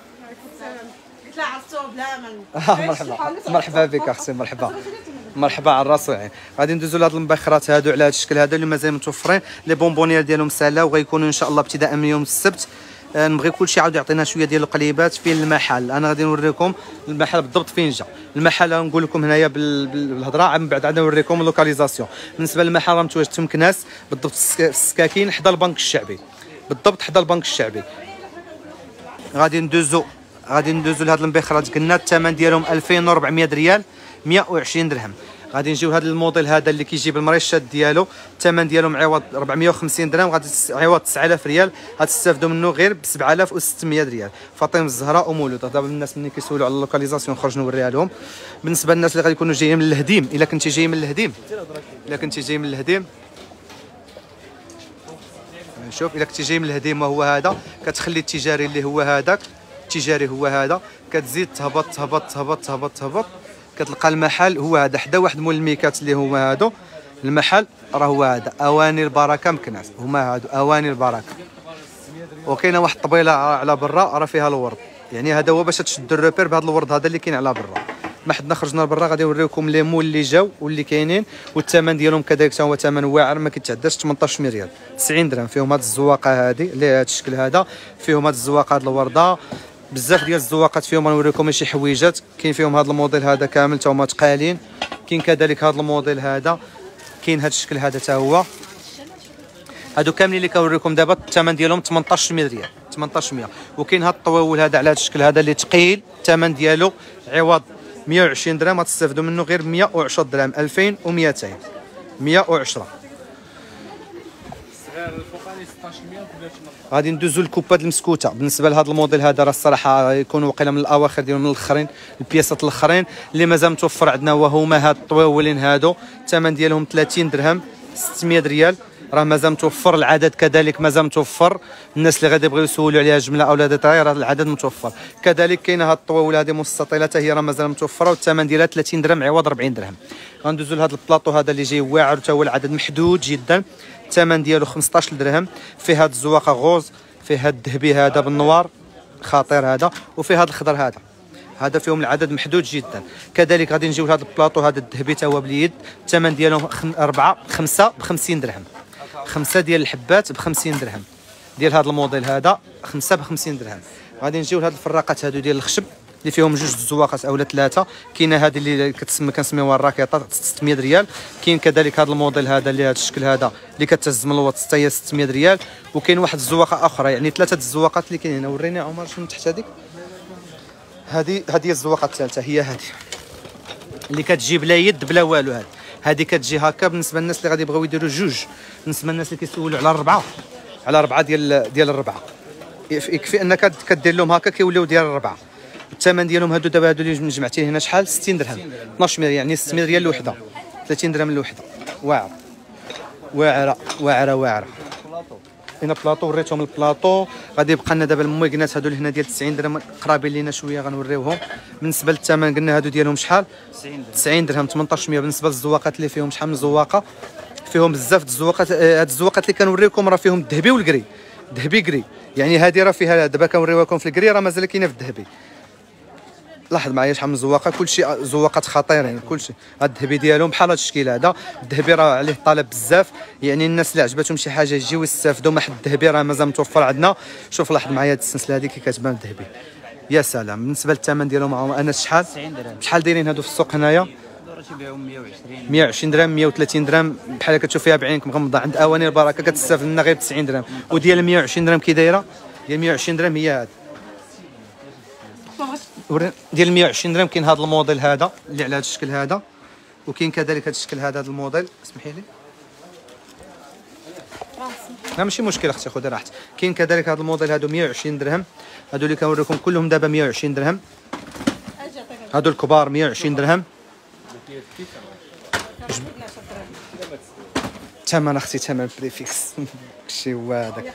مرحبا مرحبا بك اختي مرحبا مرحبا على الراس والعين. غادي ندوزو لهاد المبخرات هادو على هاد الشكل هذا اللي مازال متوفرين. لي بونبونيير ديالهم ساهله وغيكونوا ان شاء الله ابتداء من يوم السبت. نبغي كلشي عاود يعطينا شويه ديال القليبات. فين المحل انا غادي نوريكم المحل بالضبط فين جا. المحل نقول لكم هنايا بالهضره من بعد عاد نوريكم اللوكاليزاسيون. بالنسبه للمحل راه متواجد في مكناس بالضبط في السكاكين حدا البنك الشعبي بالضبط حدا البنك الشعبي. غادي ندوزو غادي ندوزو لهاد المبخرات. قلنا الثمن ديالهم ألفين وأربعمية ريال مية وعشرين درهم. غادي نجيو هذا الموديل هذا اللي كيجيب المريشات ديالو الثمن ديالهم عوض أربعمية وخمسين درهم غادي عوض تسعة آلاف ريال. غتستافدوا منه غير ب سبعة آلاف وستمية ريال. فاطمه الزهراء ومولود. دابا الناس ملي كيسولوا على اللوكاليزاسيون نخرج نوريها لهم. بالنسبه للناس اللي غادي يكونوا جايين من الهديم الا كنتي جاي من الهديم الا كنتي جاي من الهديم شوف الا كنتي جاي من الهديم وهو هذا كتخلي التجاري اللي هو هذاك التجاري هو هذا كتزيد تهبط تهبط تهبط تهبط تهبط كتلقى المحل هو هذا حدا واحد مول الميكات اللي هما هادو. المحل راه هو هذا اواني البركه مكناس هما هادو اواني البركه. وكاينه واحد الطبيله على برا راه فيها الورد يعني هذا هو باش تشدوا الروبير بهذا الورد هذا اللي كاين على برا. ما حدنا خرجنا لبرا غادي نوريكم لي مول اللي جاو واللي كاينين والثمن ديالهم كذلك هو ثمن واعر ما كيتعداش ثمنطاش ريال تسعين درهم. فيهم هاد الزواقه هذه اللي هذا الشكل هذا فيهم هاد الزواقه هاد الورده بزاف ديال الزواقات فيهم. غنوريكم شي حويجات كاين فيهم هذا الموديل هذا كامل تا هما ثقالين. كاين كذلك هذا الموديل هذا كاين هذا الشكل هذا تا هو. هادو كاملين اللي كنوريكم دابا الثمن ديالهم ثمنطاش ريال ثمنطاش مية. وكاين هذا الطواول هذا على هذا الشكل هذا اللي ثقيل الثمن ديالو عوض مية وعشرين درهم غتستافدوا منه غير مية وعشرة درهم ألفين ومئتين مية وعشرة. غادي ندوزو للكوبات المسكوته. بالنسبه لهذا الموديل هذا راه الصراحه يكون وقيله من الاواخر ديالهم من الاخرين البياسات الاخرين اللي مازال متوفر عندنا وهما هاد الطواولين هادو الثمن ديالهم ثلاثين درهم ستمية ريال راه مازال متوفر. العدد كذلك مازال متوفر. الناس اللي غادي يبغيو يسولوا عليها جمله او لا ديتاي راه العدد متوفر. كذلك كاينه هاد الطواوله هذه مستطيله حتى هي راه مازال متوفره والثمن ديالها ثلاثين درهم عوض أربعين درهم. غندوزو لهذا البلاطو هذا اللي جاي واعر حتى هو العدد محدود جدا. الثمن ديالو خمسطاش درهم. فيه هاد الزواقه غوز، فيه هاد الذهبي هذا بالنوار خطير هذا، وفيه هاد الخضر هذا هذا فيهم العدد محدود جدا. كذلك غادي نجيو لهذا البلاطو هذا الذهبي تا هو باليد. الثمن ديالو أربعة خمسة ب خمسين درهم. خمسة ديال الحبات ب خمسين درهم ديال هذا الموديل هذا، خمسة ب خمسين درهم. غادي نجيو لهاد الفراقات هادو ديال الخشب اللي فيهم جوج الزواقات اولا ثلاثه. كاينه هذه اللي كتسمى كنسميوها الراكيطه ستمية ريال. كاين كذلك هذا الموديل هذا اللي هذا الشكل هذا اللي كتهز من الوسط حتى هي ستمية ريال. وكاين واحد الزواقه اخرى، يعني ثلاثه الزواقات اللي كاينين هنا. وريني عمر شنو تحت هذيك. هذه هذه هي الزواقه الثالثه، هي هذه اللي كتجي بلا يد بلا والو. هذه هذه كتجي هكا بالنسبه للناس اللي غادي يبغيو يديروا جوج، بالنسبه للناس اللي كيسولوا على الربعه على ربعه ديال ديال الربعه. يكفي انك كدير لهم هكا كيوليو ديال الربعه. الثمن ديالهم هادو دابا هادو اللي جمعتي هنا شحال؟ ستين درهم، اثناش ريال، يعني ستمية ريال الوحده، ثلاثين درهم الوحده. واعره واعره واعره واعره. هنا بلاطو، وريتهم البلاطو. غادي يبقى لنا دابا المويقنات هادو اللي هنا ديال تسعين درهم قرابين لينا شويه غنوريوهم. بالنسبه للثمن قلنا هادو ديالهم شحال؟ تسعين درهم، ثمنطاش مية. بالنسبه للزواقات اللي فيهم شحال من زواقه؟ فيهم بزاف د الزواقات. هاد الزواقات اللي كنوريكم راه فيهم الذهبي والكري، ذهبي كري، يعني هذه راه فيها دابا كنوريوها لكم في الكري، راه مازال كاينه في الذهبي. لاحظ معايا شحال من زواقه، كلشي زواقات خطيرين كلشي. هاد الذهبي ديالهم بحال هاد الشكل هذا. الذهبي راه عليه طلب بزاف، يعني الناس اللي عجبتهم شي حاجه يجيو يستافدوا. ما حد الذهبي راه مازال متوفر عندنا. شوف لاحظ معايا هاد السلسله هذه كي كتبان الذهبي، يا سلام. بالنسبه للثمن ديالهم معهم انا شحال؟ تسعين درهم. شحال دايرين هادو في السوق هنايا؟ تيبيعوا مية وعشرين مية وعشرين درهم، مية وثلاثين درهم، بحال كتشوف فيها بعينك مغمضه. عند اواني البركه كتستافد منها غير تسعين درهم. وديال مية وعشرين درهم كي دايره؟ ديال مية وعشرين درهم هي هاد ديال مية وعشرين درهم. كاين هذا الموديل هذا اللي على هذا الشكل هذا، وكاين كذلك هذا الشكل هذا. هذا الموديل اسمحي لي، لا ماشي مشكل اختي خذي راحتك. كاين كذلك هذا الموديل هادو مية وعشرين درهم. هادو اللي كنوريكم كلهم دابا مية وعشرين درهم. هادو الكبار مية وعشرين درهم. ثمن اختي ثمن بريفيكس شي هو هذاك،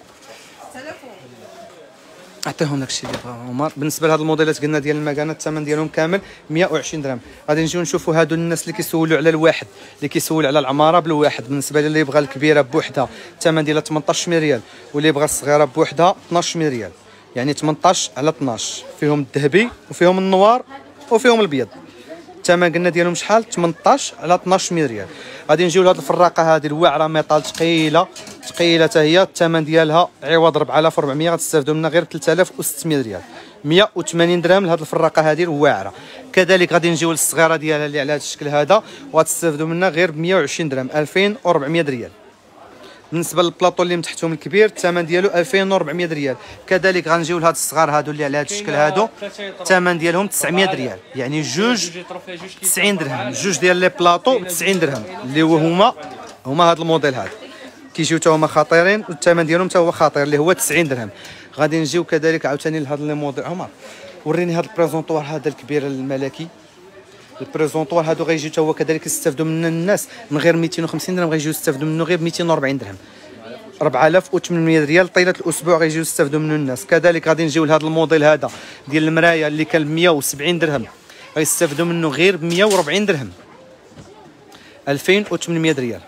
عطيهم داكشي اللي بغاو هما. بالنسبه لهاد الموديلات قلنا ديال المكانه الثمن ديالهم كامل مية وعشرين درهم. غادي نجيو نشوفوا هادو الناس اللي كيسولوا على الواحد، اللي كيسول على العماره بالواحد. بالنسبه للي يبغى الكبيره بوحدها الثمن ديالها ثمنطاش ريال، واللي يبغى الصغيره بوحدها اثناش ريال، يعني ثمنطاش على اثناش. فيهم الذهبي وفيهم النوار وفيهم الابيض. الثمن قلنا ديالهم شحال؟ ثمنطاش على اثناش ريال. غادي نجيو لهاد الفراقه هذه الواعره ميطال ثقيله ثقيله حتى هي. الثمن ديالها عوض أربعة آلاف وأربعمية غتستافدوا منها غير ثلاثة آلاف وستمية ريال، مية وثمانين درهم لهاد الفراقه هذه الواعره. كذلك غادي نجيو للصغيره ديالها اللي على هذا الشكل هذا، وغتستافدوا منها غير ب مية وعشرين درهم، ألفين وأربعمية ريال. بالنسبه للبلاطو اللي من تحتهم الكبير الثمن ديالو ألفين وأربعمية ريال. كذلك غنجيو لهاد الصغار هادو اللي على هذا الشكل هادو، الثمن ديالهم تسعمية ريال، يعني جوج تسعين درهم. جوج ديال لي بلاطو تسعين درهم، اللي هما هما هاد الموديل هذا كيجيو حتى هما خطيرين، والثمن ديالهم حتى هو خطير اللي هو تسعين درهم. غادي نجيو كذلك عاوتاني لهاد لي موديل. عمر وريني هاد البريزونطوار هذا الكبير الملكي. البريزونطوار هادو غيجيو حتى هو كذلك يستافدوا منه الناس من غير ميتين وخمسين درهم، غيجيو يستافدوا منه غير ميتين وأربعين درهم، أربعة آلاف وثمنمية ريال طيله الاسبوع غيجيو يستافدوا منه الناس. كذلك غادي نجيو لهذا الموديل هذا ديال المرايه اللي كان مية وسبعين درهم، غيستافدوا منه غير ب مية وأربعين درهم، ألفين وثمنمية ريال،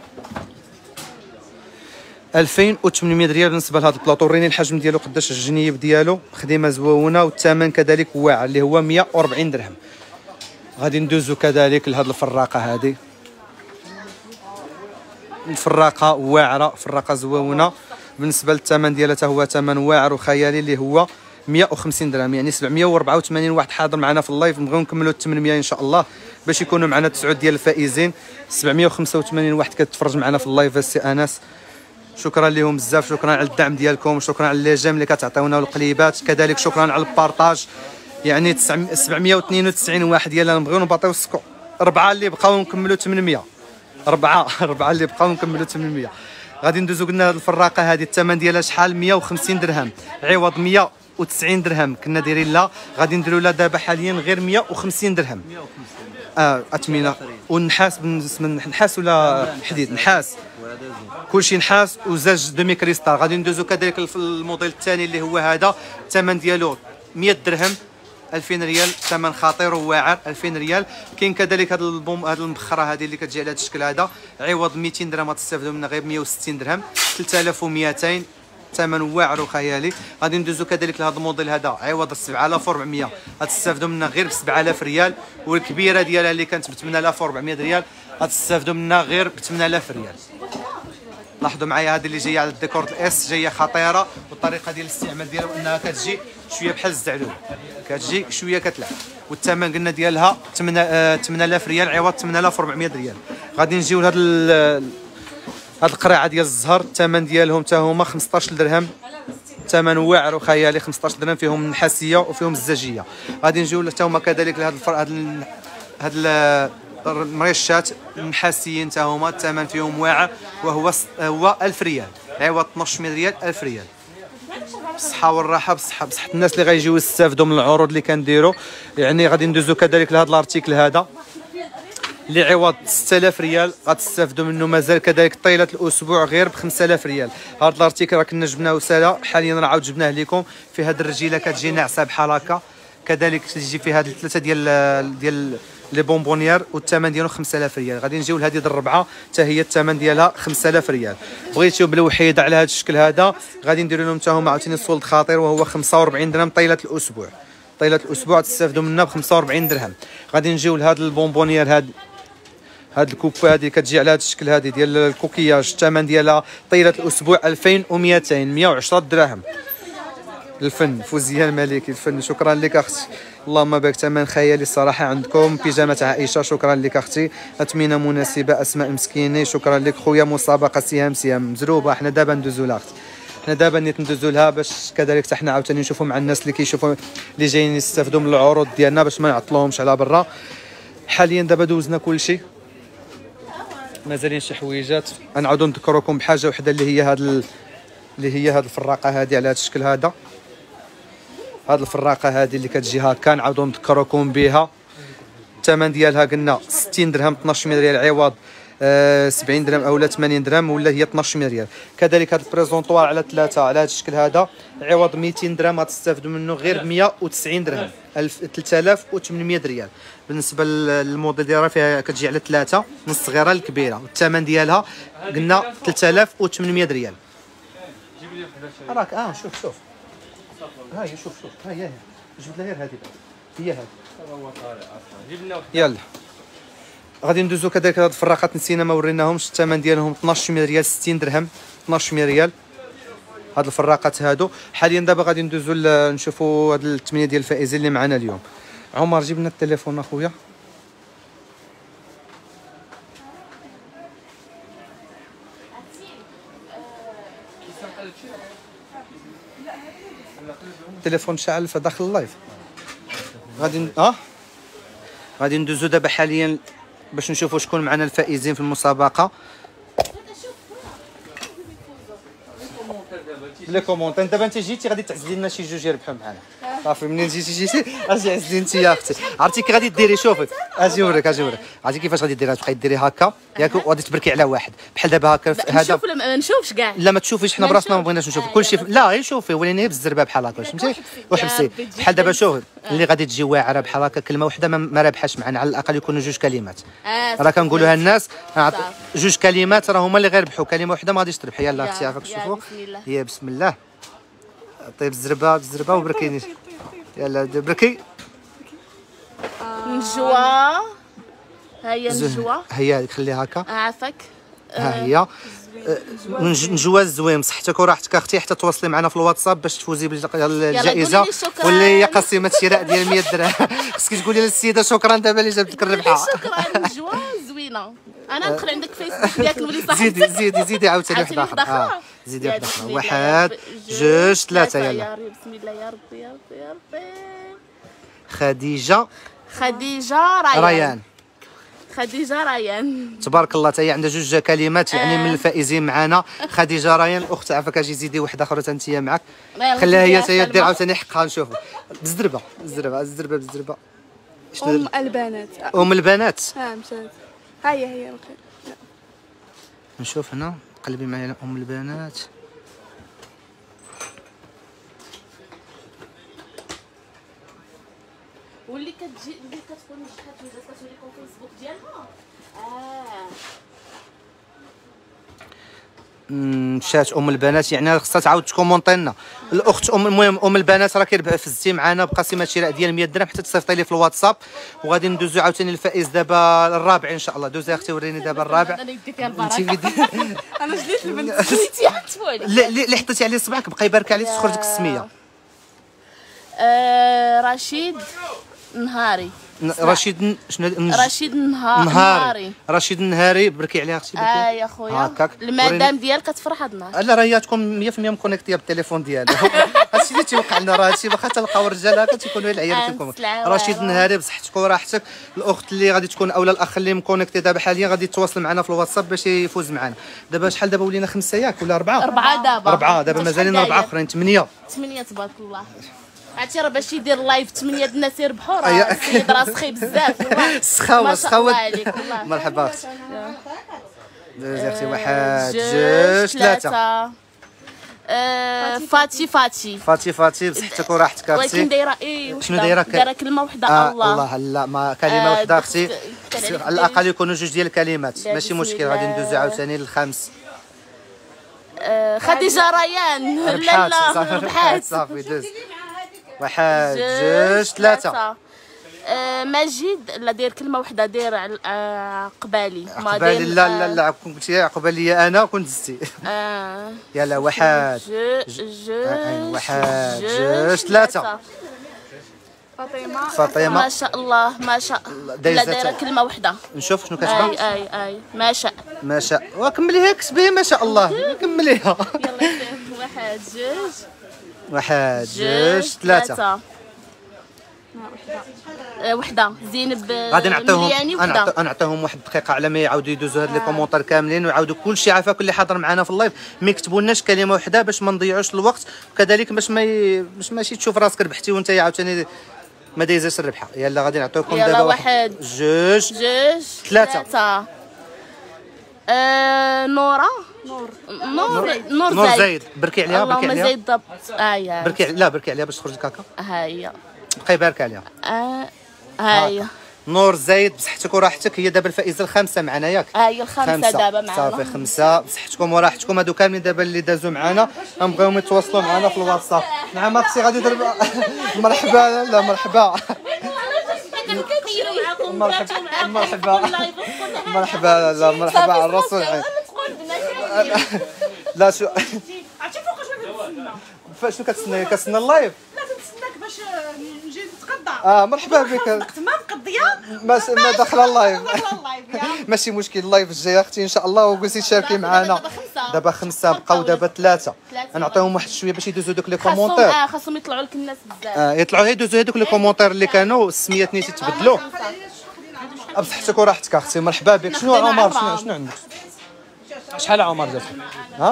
ألفين وثمنمية ريال. بالنسبه لهذا البلاطو وريني الحجم ديالو قداش، الجنيب ديالو خدمه زوونه، والثمن كذلك واعر اللي هو مية وأربعين درهم. غادي ندوزو كذلك لهاد الفراقه هذه، الفراقه واعره، فراقه زوونه. بالنسبه للثمن ديالها حتى هو ثمن واعر وخيالي اللي هو مية وخمسين درهم، يعني سبعمية وأربعة وثمانين واحد حاضر معنا في اللايف. نبغيو نكملوا ثمنمية ان شاء الله باش يكونوا معنا تسعة ديال الفائزين. سبعمية وخمسة وثمانين واحد كتفرج معنا في اللايف السي انس، شكرا لهم بزاف، شكرا على الدعم ديالكم، شكرا على لي جيم اللي كتعطيونا والقليبات، كذلك شكرا على البارطاج. يعني سبعمية واثنين وتسعين واحد يلا نبغيو نباطيو السكو، أربعة اللي بقاو نكملوا ثمنمية، أربعة أربعة اللي بقاو نكملوا ثمنمية. غادي ندوزو قلنا الفراقة هذه الثمن ديالها شحال؟ مية وخمسين درهم عوض مية وتسعين درهم كنا دايرين لها، غادي نديروا لها دابا حاليا غير مية وخمسين درهم. اه اثمنه. والنحاس بالنسبه للنحاس ولا الحديد؟ نحاس، كلشي نحاس وزاج دومي كريستال. غادي ندوزو كذلك الموديل الثاني اللي هو هذا، الثمن ديالو مية درهم ألفين ريال، ثمن خطير وواعر ألفين ريال. كاين كذلك هذا البوم هذه المبخره هذه اللي كتجي على هذا الشكل هذا، عوض مئتين درهم غتستافدوا منها غير مئة وستين درهم، ثلاثة آلاف ومئتين، ثمن واعر وخيالي. غادي ندوزو كذلك لهذا الموديل هذا، عوض سبعة آلاف وأربعمئة غتستافدوا منها غير ب سبعة آلاف ريال، والكبيره ديالها اللي كانت ب ثمانية آلاف وأربعمئة ريال غتستافدوا منها غير ب ثمانية آلاف ريال. لاحظوا معايا هذه اللي جايه على الديكور الاس، جايه خطيره، والطريقه ديال الاستعمال ديالها انها كتجي شويه بحال الزعلول، كتجي شويه كتلعب. والثمن قلنا ديالها ثمانية آلاف ريال عوض ثمانية آلاف وأربعمئة ريال. غادي نجيو لهاد هاد القريعه ديال الزهر، الثمن ديالهم حتى هما خمسطاش درهم، ثمن واعر وخيالي، خمسطاش درهم، فيهم النحاسيه وفيهم الزجاجيه. غادي نجيو حتى هما كذلك لهاد الفر... هاد هاد المريشات النحاسيين حتى هما الثمن فيهم واعر، وهو هو ألف ريال عوض اثناش ريال، ألف ريال. بالصحه والراحه، بصحه بصحه الناس اللي غيجيو يستافدوا من العروض اللي كنديروا. يعني غادي ندوزو كذلك لهذا الارتيكل هذا اللي عوض ستة آلاف ريال غتستافدوا منه مازال كذلك طيله الاسبوع غير ب خمسة آلاف ريال. هذا الارتيكل راه كنا جبناه سالا، حاليا راه عاود جبناه لكم في هذه الرجيله كتجي ناعسه بحال هكا، كذلك تجي في هذه الثلاثه ديال ديال لي بونبونيير، والثمن ديالو خمسة آلاف ريال. غادي نجيو لهذه الربعه حتى هي الثمن ديالها خمسة آلاف ريال. بغيتيو بالوحيده على هذا الشكل هذا غادي نديروا لهم حتى هما عاوتاني السولد خطير، وهو خمسة وأربعين درهم طيله الاسبوع، طيله الاسبوع تستافدوا منها ب خمسة وأربعين درهم. غادي نجيو لهذا البونبونيير هذا هاد الكوبا هذه كتجي على هذا الشكل هذه ديال الكوكياج، الثمن ديالها طيله الاسبوع ألفين ومئتين، مئة وعشرة دراهم. الفن فوزيه الملكي، الفن شكرا لك اختي، اللهم بارك، ثمن خيالي الصراحه. عندكم بيجامه عائشه، شكرا لك اختي، اثمنه مناسبه، اسماء مسكيني، شكرا لك خويا. مسابقه سهام سهام مزروبه، حنا دابا ندوزو لها اختي، حنا دابا نيت ندوزو لها باش كذلك حتى حنا عاوتاني نشوفوا مع الناس اللي كيشوفوا اللي جايين يستافدوا من العروض ديالنا باش ما نعطلوهمش على برا. حاليا دابا دوزنا كل شيء، مازالين شي حويجات. غنعاودو نذكركم بحاجه وحده اللي هي هاد ال... اللي هي هاد الفراقه هذه على هاد الشكل هذا، هاد الفراقه هذه اللي كتجي هكا نعاودو نذكركم بها. الثمن ديالها قلنا ستين درهم، اثناش ريال عوض آه سبعين درهم اولا ثمانين درهم، ولا هي اثناش ريال. كذلك هاد البريزونطوار على ثلاثه على هاد الشكل هذا عوض مئتين درهم غتستافدوا منه غير مئة وتسعين درهم، ثلاثة آلاف وثمانمئة ريال. بالنسبه للموديل ديالها فيها كتجي على ثلاثه من الصغيره للكبيره، والثمن ديالها قلنا ثلاثة آلاف وثمانمئة ريال. راك اه شوف شوف ها هي، شوف شوف ها هي هي جبت لها غير هذه، هي هذه يلا. غادي ندوزو كذلك هاد الفراقات نسينا ما وريناهمش، الثمن ديالهم اثناش ريال، ستين درهم، اثناش ريال هاد الفراقات هادو. حاليا دابا غادي ندوزو نشوفوا هاد الثمانيه ديال الفائزين اللي معنا اليوم. عمر جيب لنا التليفون اخويا. التليفون شعل فداخل اللايف. غادي اه غادي ندوزو دابا حاليا باش نشوفوا شكون معنا الفائزين في المسابقه. لي كومونتير دابا انت جيتي غادي تعزلي لنا شي جوج يربحوا معنا صافي. منين جيتي جيتي اجي عزلي انت يا اختي. عرفتي كي غادي ديري؟ شوفي اجي نوريك اجي نوريك عرفتي كيفاش غادي ديري؟ غتبقاي ديري هكا ياك وغادي تبركي على واحد بحال دابا هكا. هذا نشوف ولا ما نشوفش كاع؟ لا ما تشوفيش، حنا براسنا ما بغيناش نشوف كلشي. لا غير شوفي وليني بالزربه بحال هكا فهمتي، وحبسي بحال دابا. شوفي اللي غادي تجي واعره بحال هكا كلمه وحده ما رابحاش معنا، على الاقل يكونوا جوج كلمات. راه كنقولوها الناس جوج كلمات راه هما اللي غيربحوا، كلمه وحده ما غاديش تربح. يلاه اختي عافاك شوفوا هي بسم الله. طيب الزربه بالزربه وبركيني. يلا بركي نجوى. ها هي نجوى، هي هذيك خليها هكا عافاك. ها هي نجوى الزويم. صحتك وراحتك اختي حتى تواصلي معنا في الواتساب باش تفوزي بالجائزه واللي هي قسيمه شراء ديال مئة درهم. خصك تقولي للسيده شكرا دابا اللي جابت لك الربحه. شكرا نجوى زوينه. انا ندخل عندك فيسبوك ديالك نولي صاحبتك. زيدي زيدي زيدي عاوتاني واحده اخرى. زيدي واحده اخرى. واحد جوج ثلاثه يلا. بسم الله يا ربي يا ربي يا ربي. خديجه خديجه ريان. ريان خديجه ريان تبارك الله. حتى هي عندها جوج كلمات يعني من الفائزين معنا. خديجه ريان الاخت عافاك. اجي زيدي واحده اخرى حتى انت معك، خليها هي حتى هي دير عاوتاني حقها. نشوفوا بالزربه بالزربه بالزربه بالزربه. ام البنات. ام البنات. ها مشات. ها هي هي نشوف هنا قلبي معايا ام البنات. واللي كتجي اللي كتكون نجحات ولا كتوريكم فيسبوك ديالها. اه مشات ام البنات، يعني خصها تعاود تكومونطي لنا الاخت ام. المهم ام البنات راه كيربح فزتي معنا بقسيمه شراء ديال مية درهم، حتى تصيفطي لي في الواتساب وغادي ندوزو عاوتاني الفائز دابا الرابع ان شاء الله. دوزي اختي وريني دابا الرابع. انا يدي فيها انت البركه. بدي انا جليت البنت سميتي حطوا لي. لا اللي حطيتي عليه صبعك بقى يبارك عليك تخرج لك السميه. آه رشيد نهاري. رشيد شنو رشيد نها... نهاري. نهاري رشيد النهاري بركي عليها اختي. اه يا خويا هكاك المدام ديالك كتفرح هاد النهار. لا راه هي تكون مية في المية مكونيكتيه بالتليفون ديالها. هادشي اللي تيوقع لنا، راه هادشي واخا تلقاو الرجال هكا تيكونوا العيال تيكونوا. رشيد النهاري بصحتك وراحتك. الاخت اللي غادي تكون اولا الاخ اللي مكونيكتي دابا حاليا غادي يتواصل معنا في الواتساب باش يفوز معنا. دابا شحال دابا ولينا خمسه ياك ولا اربعه؟ اربعه دابا. اربعه دابا مازالين اربعه اخرين ثمانيه. ثمانيه تبارك الله. عرفتي راه باش يدير لايف ثمانيه د الناس يربحوا أيا. راه السيد راه سخي بزاف والله. سخاوه ما شاء سخاوه. الله عليك والله. مرحبا اختي. دوزي اختي. واحد جوج ثلاثه. آه، فاتي فاتي فاتي فاتي بصحتك وراحتك ولكن اختي. دايره ايه شنو دايره؟ دايره كلمه وحده. آه الله الله لا ما كلمه آه، واحده اختي. كان عليك على الاقل يكونوا جوج ديال الكلمات لا، ماشي بسم مشكل. الله. غادي ندوزو عاوتاني للخامس. آه، خديجه ريان. لا ربحات لا صافي ربحات. صافي دوز. واحد جوج ثلاثه. آه، مجيد لا داير كلمه وحده داير عل- آه، قبالي ما قبالي داير. لا لا لا كنت قلتي قبالي انا كنت زدتي. آه، يلا واحد جو جو واحد جوج ثلاثه. فاطمه. فاطمه ما شاء الله ما شاء الله. لا دايزة دايره كلمه وحده. نشوف شنو اي كتبان. اي اي ما شاء. ما شاء وكمليها كتبيه ما شاء الله كمليها. يلا يصير واحد جوج واحد جوج جوج ثلاثه. ثلاثة. آه، وحده زينب. غادي نعطيهم ملياني وحده. أنا نعطيهم واحد الدقيقه على ما يعاودوا يدوزوا هاد لي كومونتير كاملين ويعاودوا كلشي عافاك اللي حاضر معنا في اللايف ما يكتبوا لناش كلمه وحده باش ما نضيعوش الوقت وكذلك باش ما ي... باش ماشي تشوف راسك ربحتي وانت عاوتاني ما دايزاش الربحه. يلا غادي نعطيوكم يلا دابا واحد جوج جوج ثلاثة. ثلاثة. آه، نورة نور نور نور نور زايد. زايد بركي عليها بركي اللهم عليها زايد ضبط. اه يا بركي لا بركي عليها باش تخرج لك هكا ها هي. بقى يبارك عليها. اه ها هي. نور زايد بصحتك وراحتك هي دابا الفائزه الخامسه معنا ياك. ها هي الخامسة دابا معنا. صافي خمسه بصحتكم وراحتكم. هادو كاملين دابا اللي دازوا معنا غنبغيهم يتواصلوا معنا في الواتساب. نعم اختي غادي ضرب. مرحبا لا مرحبا مرحبا مرحبا مرحبا لا مرحبا على الرسول العين. لا شو عرفتي فوقاش كنتسنى؟ شنو كتسنى كتسنى اللايف؟ لا كنتسناك باش نجي نتغدى. اه مرحبا بك. تما مقضيه ما ما داخله اللايف. داخله اللايف يا ماشي مشكل. اللايف الجاي اختي ان شاء الله وقلتي تشاركي معنا. دابا خمسة. دابا خمسه بقاو دابا ثلاثه. ثلاثة. نعطيهم واحد شويه باش يدوزوا دوك لي خاصهم كومونتير. اه خاصهم يطلعوا لك الناس بزاف. آه يطلعوا يدوزوا هذوك لي كومونتير اللي كانوا السميات نيتي تبدلوا. بصحتك وراحتك اختي مرحبا بك. شنو عمر شنو شنو عندك؟ شحال عمر جاتك؟ ها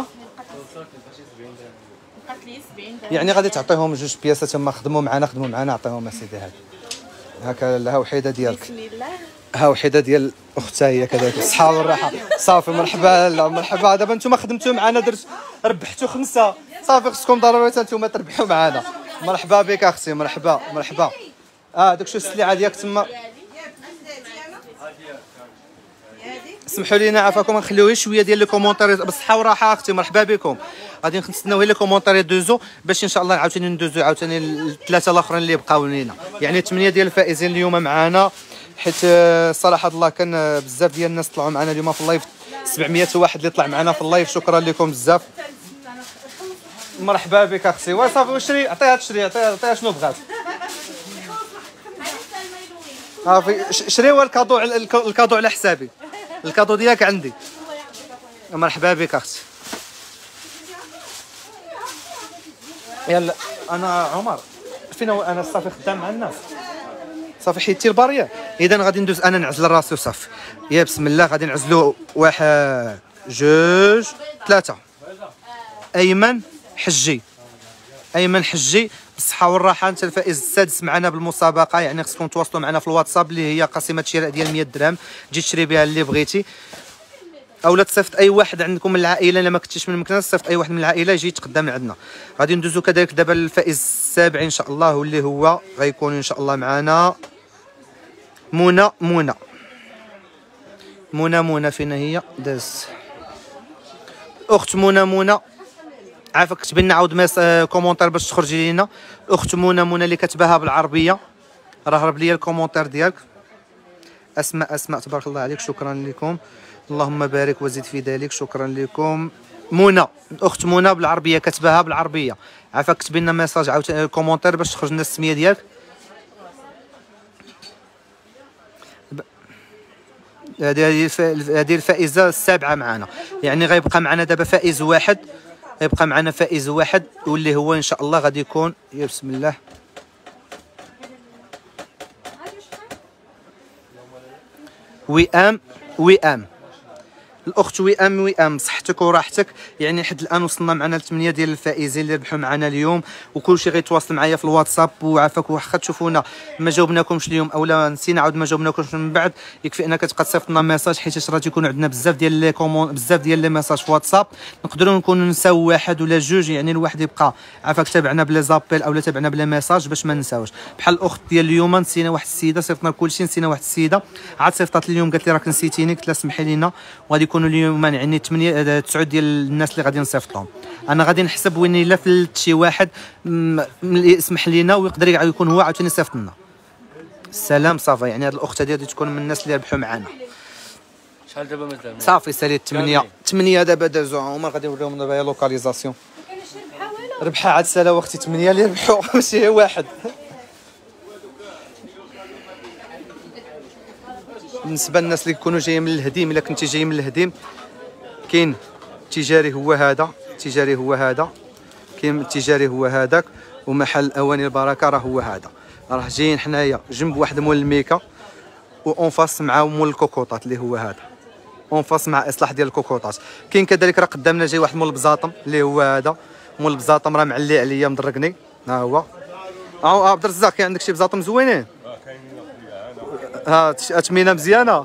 بقات لي سبعين درهم. يعني غادي تعطيهم جوج بياسات هما خدموا معنا خدموا معنا عطيهم اسيدي هذا هكا. ها وحيده ديالك. بسم الله. ها وحيده ديال اختها هي كذلك الصحه والراحه. صافي مرحبا لا مرحبا. دابا نتوما خدمتوا معنا درت ربحتوا خمسه صافي خصكم ضروري حتى نتوما تربحوا معنا. مرحبا بك اختي مرحبا مرحبا. اه داك شو السلعه ديالك تما. اسمحوا لينا عافاكم نخليو شويه ديال لي كومونتير بالصحه والراحه اختي مرحبا بكم. غادي نستناو لي كومونتير يدوزو باش ان شاء الله عاوتاني ندوزو عاوتاني الثلاثه الاخرين اللي بقاو لينا يعني ثمانيه ديال الفائزين اليوم معنا. حيت صراحه الله كان بزاف ديال الناس طلعوا معنا اليوم في اللايف سبعمية واحد اللي طلع معنا في اللايف. شكرا لكم بزاف. مرحبا بك اختي. وصافي وشري عطيها تشري عطيها عطيها شنو بغات. صافي شريوا الكادو الكادو على حسابي. الكادو ديالك عندي. مرحبا بك اختي. يلا انا عمر فين هو انا صافي خدام مع الناس صافي حيدتي البارير. اذا غادي ندوز انا نعزل راسي وصافي. يا بسم الله غادي نعزلوا واحد جوج ثلاثه. ايمن حجي ايمن حجي بالصحه والراحه انت الفائز السادس معنا بالمسابقه. يعني خصكم تواصلوا معنا في الواتساب اللي هي قسيمه شراء ديال مية درهم تجي تشري بها اللي بغيتي. اولا تصيفط اي واحد عندكم من العائله، الا ما كنتيش من مكناس صيفط اي واحد من العائله يجي يتقدم من عندنا. غادي ندوزو كذلك دابا للفائز السابع ان شاء الله، واللي هو غيكون ان شاء الله معنا منى منى منى منى فين هي داز اخت منى منى عافاك كتبي لنا عاود ميس كومونتير باش تخرجي لينا. اخت منى منى اللي كتباها بالعربيه راه هرب ليا الكومونتير ديالك. اسماء اسماء تبارك الله عليك، شكرا لكم، اللهم بارك وزد في ذلك، شكرا لكم. منى الاخت منى بالعربيه كتباها بالعربيه، عافاك كتبي لنا ميساج عاود كومونتير باش تخرج لنا السميه ديالك. هذه هذه الفائزه السابعه معنا، يعني غيبقى معنا دابا فائز واحد، غيبقى معنا فائز واحد واللي هو ان شاء الله غادي يكون يا بسم الله وئام وئام الاخت وئام وئام صحتك وراحتك. يعني حد الان وصلنا معنا لثمانيه ديال الفائزين اللي ربحوا معنا اليوم، وكلشي غيتواصل معايا في الواتساب. وعافاك واخا تشوفونا ما جاوبناكمش اليوم اولا نسينا عاود ما جاوبناكمش من بعد، يكفي انك تبقى تصيفط لنا ميساج، حيت راه تيكون عندنا بزاف ديال لي كومون بزاف ديال لي ميساج في واتساب، نقدروا نكونوا نساو واحد ولا جوج، يعني الواحد يبقى عافاك تابعنا بلي زابيل اولا تابعنا بلي ميساج باش ما نساوش. بحال الاخت ديال اليوم نسينا واحد السيده، صيفطنا كلشي نسينا واحد السيده عاد صيفطات لي اليوم قالت لي راك نسيتيني، قلت لها سمحي لينا. وغادي يكونوا اليوم يعني ثمانية تسعة ديال الناس اللي غادي نصيفطهم. انا غادي نحسب وين الا فلت شي واحد يسمح لينا ويقدر يكون هو عاوتاني صيفط لنا. السلام صافا، يعني هذه الاخت هذه غادي تكون من الناس اللي ربحوا معنا. شحال دابا مازال؟ صافي ساليت ثمانية ثمانية دابا دازو، هما غادي نوريهم دابا لوكاليزاسيون. ربحها عاد سالا وقتي ثمانية اللي ربحوا ماشي واحد. بالنسبه للناس اللي يكونوا جايين من الهديم، الا كنتي جاي من الهديم كاين التجاري هو هذا، التجاري هو هذا، كاين التجاري هو هذاك، ومحل اواني البركه راه هو هذا. راه جايين حنايا جنب واحد مول الميكا واونفاس مع مول الكوكوطات اللي هو هذا، اونفاس مع اصلاح ديال الكوكوطات. كاين كذلك راه قدامنا جاي واحد مول البزاطم اللي هو هذا، مول البزاطم راه معلي عليا مدرقني، ها هو. ها عبد الرزاق كاين عندك شي بزاطم زوينين؟ ها اتمينه مزيانه.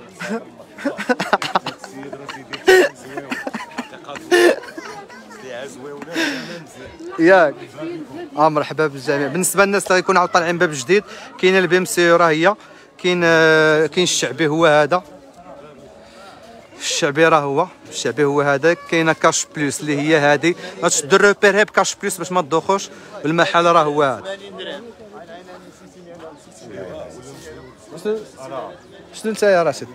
ياك اه مرحبا بالجميع. بالنسبه للناس اللي غيكونوا عاود طالعين باب جديد، كاينه البي سي راه هي، كاين آه كاين الشعبي هو هذا، الشعبي راه هو الشعبي هو هذا. كاينه كاش بلوس اللي هي هذه، غتشدوا الروبير هي بكاش بلوس باش ما تدوخوش. المحل راه هو هذا. شنو انت يا راشد؟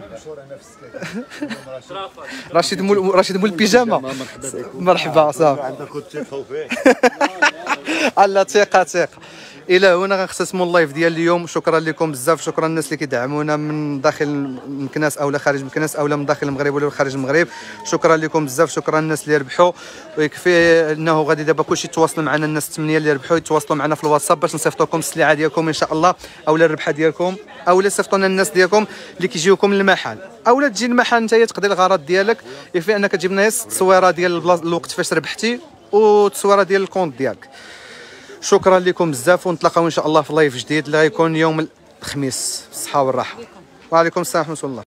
رشيد مول رشيد مول البيجامه. مرحبا صافي. عندك ثقه فيه. الله ثقه ثقه. الى هنا غنختتموا اللايف ديال اليوم. شكرا لكم بزاف، شكرا للناس اللي كيدعمونا من داخل مكناس اولا خارج مكناس اولا من داخل المغرب ولا خارج المغرب. شكرا لكم بزاف، شكرا للناس اللي ربحوا. ويكفي انه غادي دابا كلشي يتواصلوا معنا، الناس الثمانيه اللي ربحوا يتواصلوا معنا في الواتساب باش نصيفطوا لكم السلعه ديالكم ان شاء الله، اولا الربحه ديالكم، اولا صيفطوا لنا الناس ديالكم اللي كيجيوكم للمحل، اولا تجي المحل نتايا تقضي الغرض ديالك. يكفي انك تجيب لنا التصويره ديال الوقت فاش ربحتي والتصويره ديال الكونت ديالك. شكرا لكم بزاف، ونتلاقاو ان شاء الله في لايف جديد اللي غيكون يوم الخميس. بالصحه والراحه. وعليكم السلام ورحمه الله.